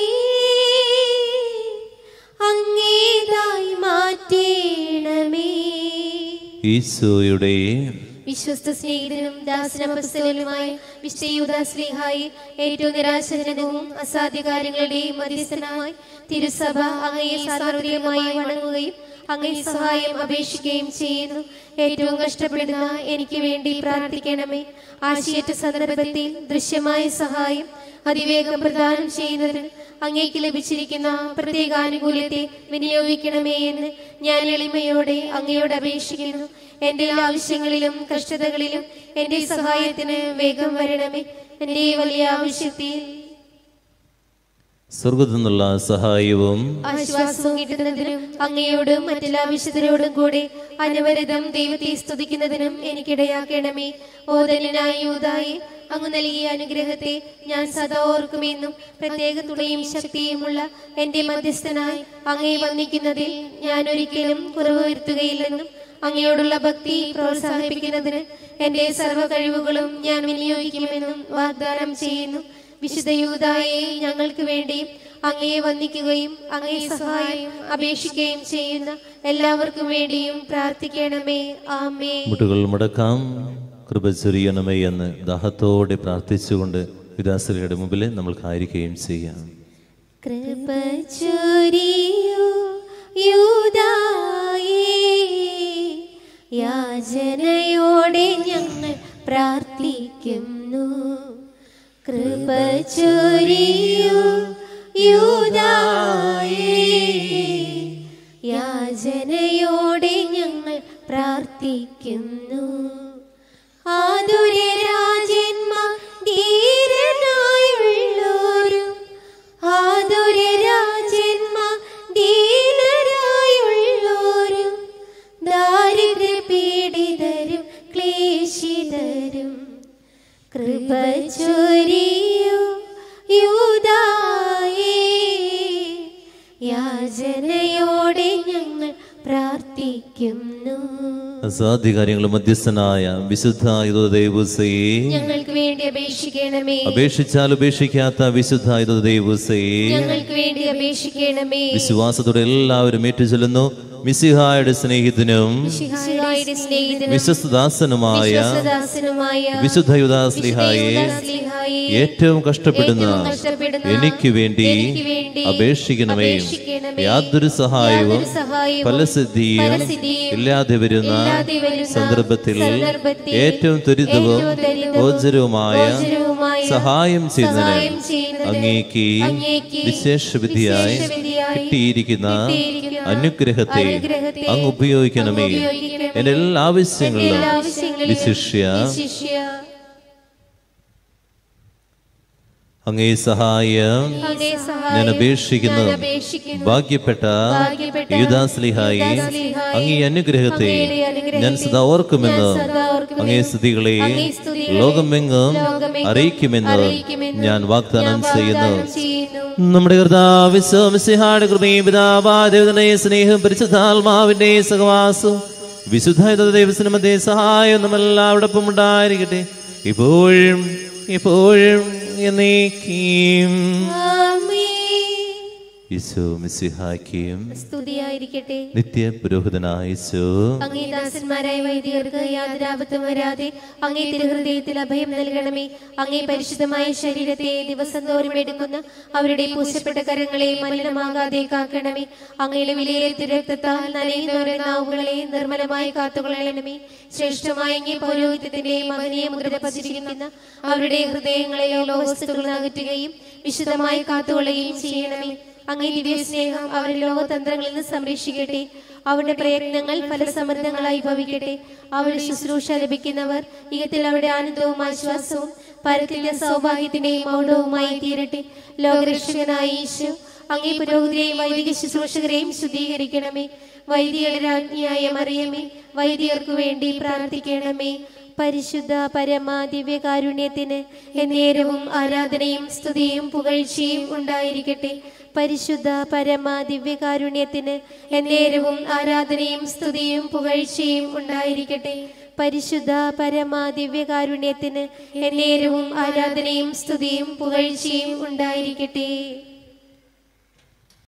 അങ്ങേതായി മാറ്റേണമേ. ഈശോയുടെ വിശ്വസ്ത സ്നേഹിതനും ദാസനപസ്തലുമായ വിശുദ്ധ യൂദാസ്ലീഹായെ ഏറ്റവും നിരാശജനകവും അസാധ്യ കാര്യങ്ങളുടെയും മധ്യസ്ഥനായി തിരുസഭ അങ്ങയെ സാർവത്രികമായി വണങ്ങുകയും അങ്ങേ സഹായം അപേക്ഷിക്കുകയും ചെയ്യുന്നു. ഏറ്റവും കഷ്ടപ്പെടുന്ന എനിക്ക് വേണ്ടി പ്രാർത്ഥിക്കണമേ. ആശയറ്റ സന്ദർഭത്തിൽ ദൃശ്യമായ സഹായം അതിവേഗം പ്രദാനം ചെയ്യുന്നതിന് അങ്ങേക്ക് ലഭിച്ചിരിക്കുന്ന പ്രത്യേക ആനുകൂല്യത്തെ വിനിയോഗിക്കണമേ എന്ന് ഞാൻ എളിമയോടെ അങ്ങയോട് അപേക്ഷിക്കുന്നു. എൻ്റെ എല്ലാ ആവശ്യങ്ങളിലും കഷ്ടതകളിലും എൻ്റെ സഹായത്തിന് വേഗം വരണമേ. എൻ്റെ വലിയ ആവശ്യത്തിൽ സ്വർഗ്ഗത്തിൽ നിന്നുള്ള സഹായവും ആശ്വാസവും കിട്ടുന്നതിനും അങ്ങയോടും മറ്റെല്ലാ വിശുദ്ധരോടും കൂടെ അനവരതം ദൈവത്തെ സ്തുതിക്കുന്നതിനും എനിക്കിടയാക്കണമേ. ഓദലിനായ യൂദായെ അങ്ങ് നൽകിയ അനുഗ്രഹത്തെ ഞാൻ സദാ ഓർക്കുമെന്നും പ്രത്യേക തുണയും ശക്തിയുമുള്ള എൻ്റെ മധ്യസ്ഥനായി അങ്ങയെ വന്ദിക്കുന്നതിൽ ഞാൻ ഒരിക്കലും കുറവ് വരുത്തുകയില്ലെന്നും അങ്ങയോടുള്ള ഭക്തി പ്രോത്സാഹിപ്പിക്കുന്നതിന് എൻ്റെ സർവ്വ കഴിവുകളും ഞാൻ വിനിയോഗിക്കുമെന്നും വാഗ്ദാനം ചെയ്യുന്നു. വിശുദ്ധ യൂദായെ ഞങ്ങൾക്ക് വേണ്ടിയും അങ്ങയെ വന്ദിക്കുകയും അങ്ങേ സഹായം അപേക്ഷിക്കുകയും ചെയ്യുന്ന എല്ലാവർക്കും വേണ്ടിയും പ്രാർത്ഥിക്കണമേ. ആമേൻ. മുട്ടുകൾ മടക്കാം. കൃപ ചൊരിയണമേ എന്ന് ദാഹത്തോടെ പ്രാർത്ഥിച്ചുകൊണ്ട് യുദാശ്ലീഹയുടെ മുമ്പിൽ നമ്മൾക്കായിരിക്കുകയും ചെയ്യാം. കൃപ ചൊരിയൂ യൂദായേ, യാചനയോടെ ഞങ്ങൾ പ്രാർത്ഥിക്കുന്നു. കൃപ ചൊരിയൂ യൂദായേ, യാചനയോടെ ഞങ്ങൾ പ്രാർത്ഥിക്കുന്നു. ആതുരരാജന്മാർ ധീരനായുള്ളോരും ആതുരരാജന്മാർ ധീരരായുള്ളോരും ദാരിദ്ര്യ പീഡിതരും ക്ലേശിതരും കൃപ ചൊരിയൂ യൂദായേ, യാചനയോടെ ഞങ്ങൾ പ്രാർത്ഥിക്കുന്നു. അസാധ്യ കാര്യങ്ങളും മധ്യസ്ഥനായ വിശുദ്ധ ദേവസയെ ഞങ്ങൾക്ക് വേണ്ടി അപേക്ഷിക്കണമേ. അപേക്ഷിച്ചാൽ ഉപേക്ഷിക്കാത്ത വിശുദ്ധ ദേവസയെ ഞങ്ങൾക്ക് വേണ്ടി അപേക്ഷിക്കണമേ. വിശ്വാസത്തോടെ എല്ലാവരും ഏറ്റുചൊല്ലുന്നു. മിശിഹായുടെ സ്നേഹിതനും മിശിഹായുടെ സ്നേഹിതനും വിശ്വസ്തദാസനുമായ വിശ്വസ്തദാസനുമായ വിശുദ്ധ യൂദാശ്ലീഹായെ യൂദാശ്ലീഹായെ ഏറ്റവും കഷ്ടപ്പെടുന്ന ഏറ്റവും കഷ്ടപ്പെടുന്ന എനിക്ക് വേണ്ടി എനിക്ക് വേണ്ടി അപേക്ഷിക്കണമേ. അപേക്ഷിക്കണമേ. യാതൊരു സഹായവും യാതൊരു സഹായവും ഫലസിദ്ധിയും ഫലസിദ്ധിയും ഇല്ലാതെ വരുന്ന ഇല്ലാതെ വരുന്ന സന്ദർഭത്തിൽ സന്ദർഭത്തിൽ ഏറ്റവും ത്വരിതവും ഏറ്റവും ത്വരിതവും ഗോചരവുമായ ഗോചരവുമായ സഹായം ചെയ്യുന്നതിന് സഹായം ചെയ്യുന്നതിന് അങ്ങേക്ക് അങ്ങേക്ക് വിശേഷവിധിയായി വിശേഷവിധിയായി കിട്ടിയിരിക്കുന്ന കിട്ടിയിരിക്കുന്ന അനുഗ്രഹത്തെ അനുഗ്രഹത്തെ അങ്ങ് ഉപയോഗിക്കണമേ. അങ്ങ് ഉപയോഗിക്കണമേ. എന്റെ എല്ലാ ആവശ്യങ്ങളിലും എല്ലാ ആവശ്യങ്ങളിലും വിശിഷ്യ വിശിഷ്യ അങ്ങേ സഹായം അങ്ങേ സഹായം ഞാൻ അപേക്ഷിക്കുന്നു. ഞാൻ അപേക്ഷിക്കുന്നു. ഭാഗ്യപ്പെട്ട ഭാഗ്യപ്പെട്ട യൂദാശ്ലീഹായെ യൂദാശ്ലീഹായെ അങ്ങേ അനുഗ്രഹത്തെ അങ്ങയുടെ അനുഗ്രഹത്തെ ഞാൻ സദാ ഓർക്കുമെന്ന് ഞാൻ സദാ ഓർക്കുമെന്ന് അങ്ങേ സ്തുതികളെ അങ്ങേ സ്തുതികളെ ലോകമെങ്ങും ലോകമെങ്ങും അറിയിക്കുമെന്ന് അറിയിക്കുമെന്ന് ഞാൻ വാഗ്ദാനം ഞാൻ ചെയ്യുന്നു. വാഗ്ദാനം ചെയ്യുന്നു. നമ്മുടെ കർത്താവ് മിശിഹായുടെ കൃപയും പിതാവായ സ്നേഹം പരിശുദ്ധാത്മാവിന്റെ സഹവാസവും വിശുദ്ധ ദൈവത്തിന് മധ്യേ സഹായം നമ്മളെല്ലാവരോടൊപ്പം ഉണ്ടായിരിക്കട്ടെ, ഇപ്പോഴും ഇപ്പോഴും എന്നേക്കും. ആമേൻ. ഈശോ മിശിഹായ്ക്കും സ്തുതിയായിരിക്കട്ടെ. നിത്യ പുരോഹിതനായ ഈശോ അങ്ങേ ദാസന്മാരായ വൈദികർക്ക് യാതൊരാപത്തും വരാതെ അങ്ങേ തിരുഹൃദയത്തിൽ അഭയം നൽകണമേ. അങ്ങേ പരിശുദ്ധമായ ശരീരത്തെ ദിവസം തോറും എടുക്കുന്ന അവരുടെ പൂശപ്പെട്ട കരങ്ങളെ മലിനമാകാതെ കാക്കണമേ. അങ്ങയുടെ വിലയേറിയ രക്തത്താൽ നനയുന്നവരുടെ നാവുകളെ നിർമ്മലമായി കാത്തുകൊള്ളണമേ. ശ്രേഷ്ഠമായ അങ്ങേ പൗരോഹിത്യത്തിന്റെ മഹനീയ മുദ്ര പതിച്ചിരിക്കുന്ന അവരുടെ ഹൃദയങ്ങളെ ലോകവസ്തുക്കൾ അകറ്റുകയും വിശുദ്ധമായി കാത്തുകൊള്ളുകയും ചെയ്യണമേ. അങ്ങേ ദിവ്യ സ്നേഹം അവരുടെ ലോകതന്ത്രങ്ങളിൽ നിന്ന് സംരക്ഷിക്കട്ടെ. അവരുടെ പ്രയത്നങ്ങൾ ഫലസമൃദ്ധങ്ങളായി ഭവിക്കട്ടെ. അവരുടെ ശുശ്രൂഷ ലഭിക്കുന്നവർ ഇഹത്തിൽ അവരുടെ ആനന്ദവും ആശ്വാസവും പരത്തിന്റെ സൗഭാഗ്യത്തിന്റെയും മൗഢവുമായി തീരട്ടെ. ലോകരക്ഷകനായ ഈശോ അങ്ങേ പുരോഹിതരെയും വൈദിക ശുശ്രൂഷകരെയും ശുദ്ധീകരിക്കണമേ. വൈദികരുടെ രാജ്ഞിയായ മറിയമേ, വൈദികർക്കു വേണ്ടി പ്രാർത്ഥിക്കണമേ. പരിശുദ്ധ പരമ ദിവ്യകാരുണ്യത്തിന് എന്നേരവും ആരാധനയും സ്തുതിയും പുകഴ്ചയും ഉണ്ടായിരിക്കട്ടെ. പരിശുദ്ധ പരമ ദിവ്യകാരുണ്യത്തിന് എന്നേരവും ആരാധനയും സ്തുതിയും പുകഴ്ചയും ഉണ്ടായിരിക്കട്ടെ. പരിശുദ്ധ പരമ ദിവ്യകാരുണ്യത്തിന് എന്നേരവും ആരാധനയും സ്തുതിയും പുകഴ്ചയും ഉണ്ടായിരിക്കട്ടെ.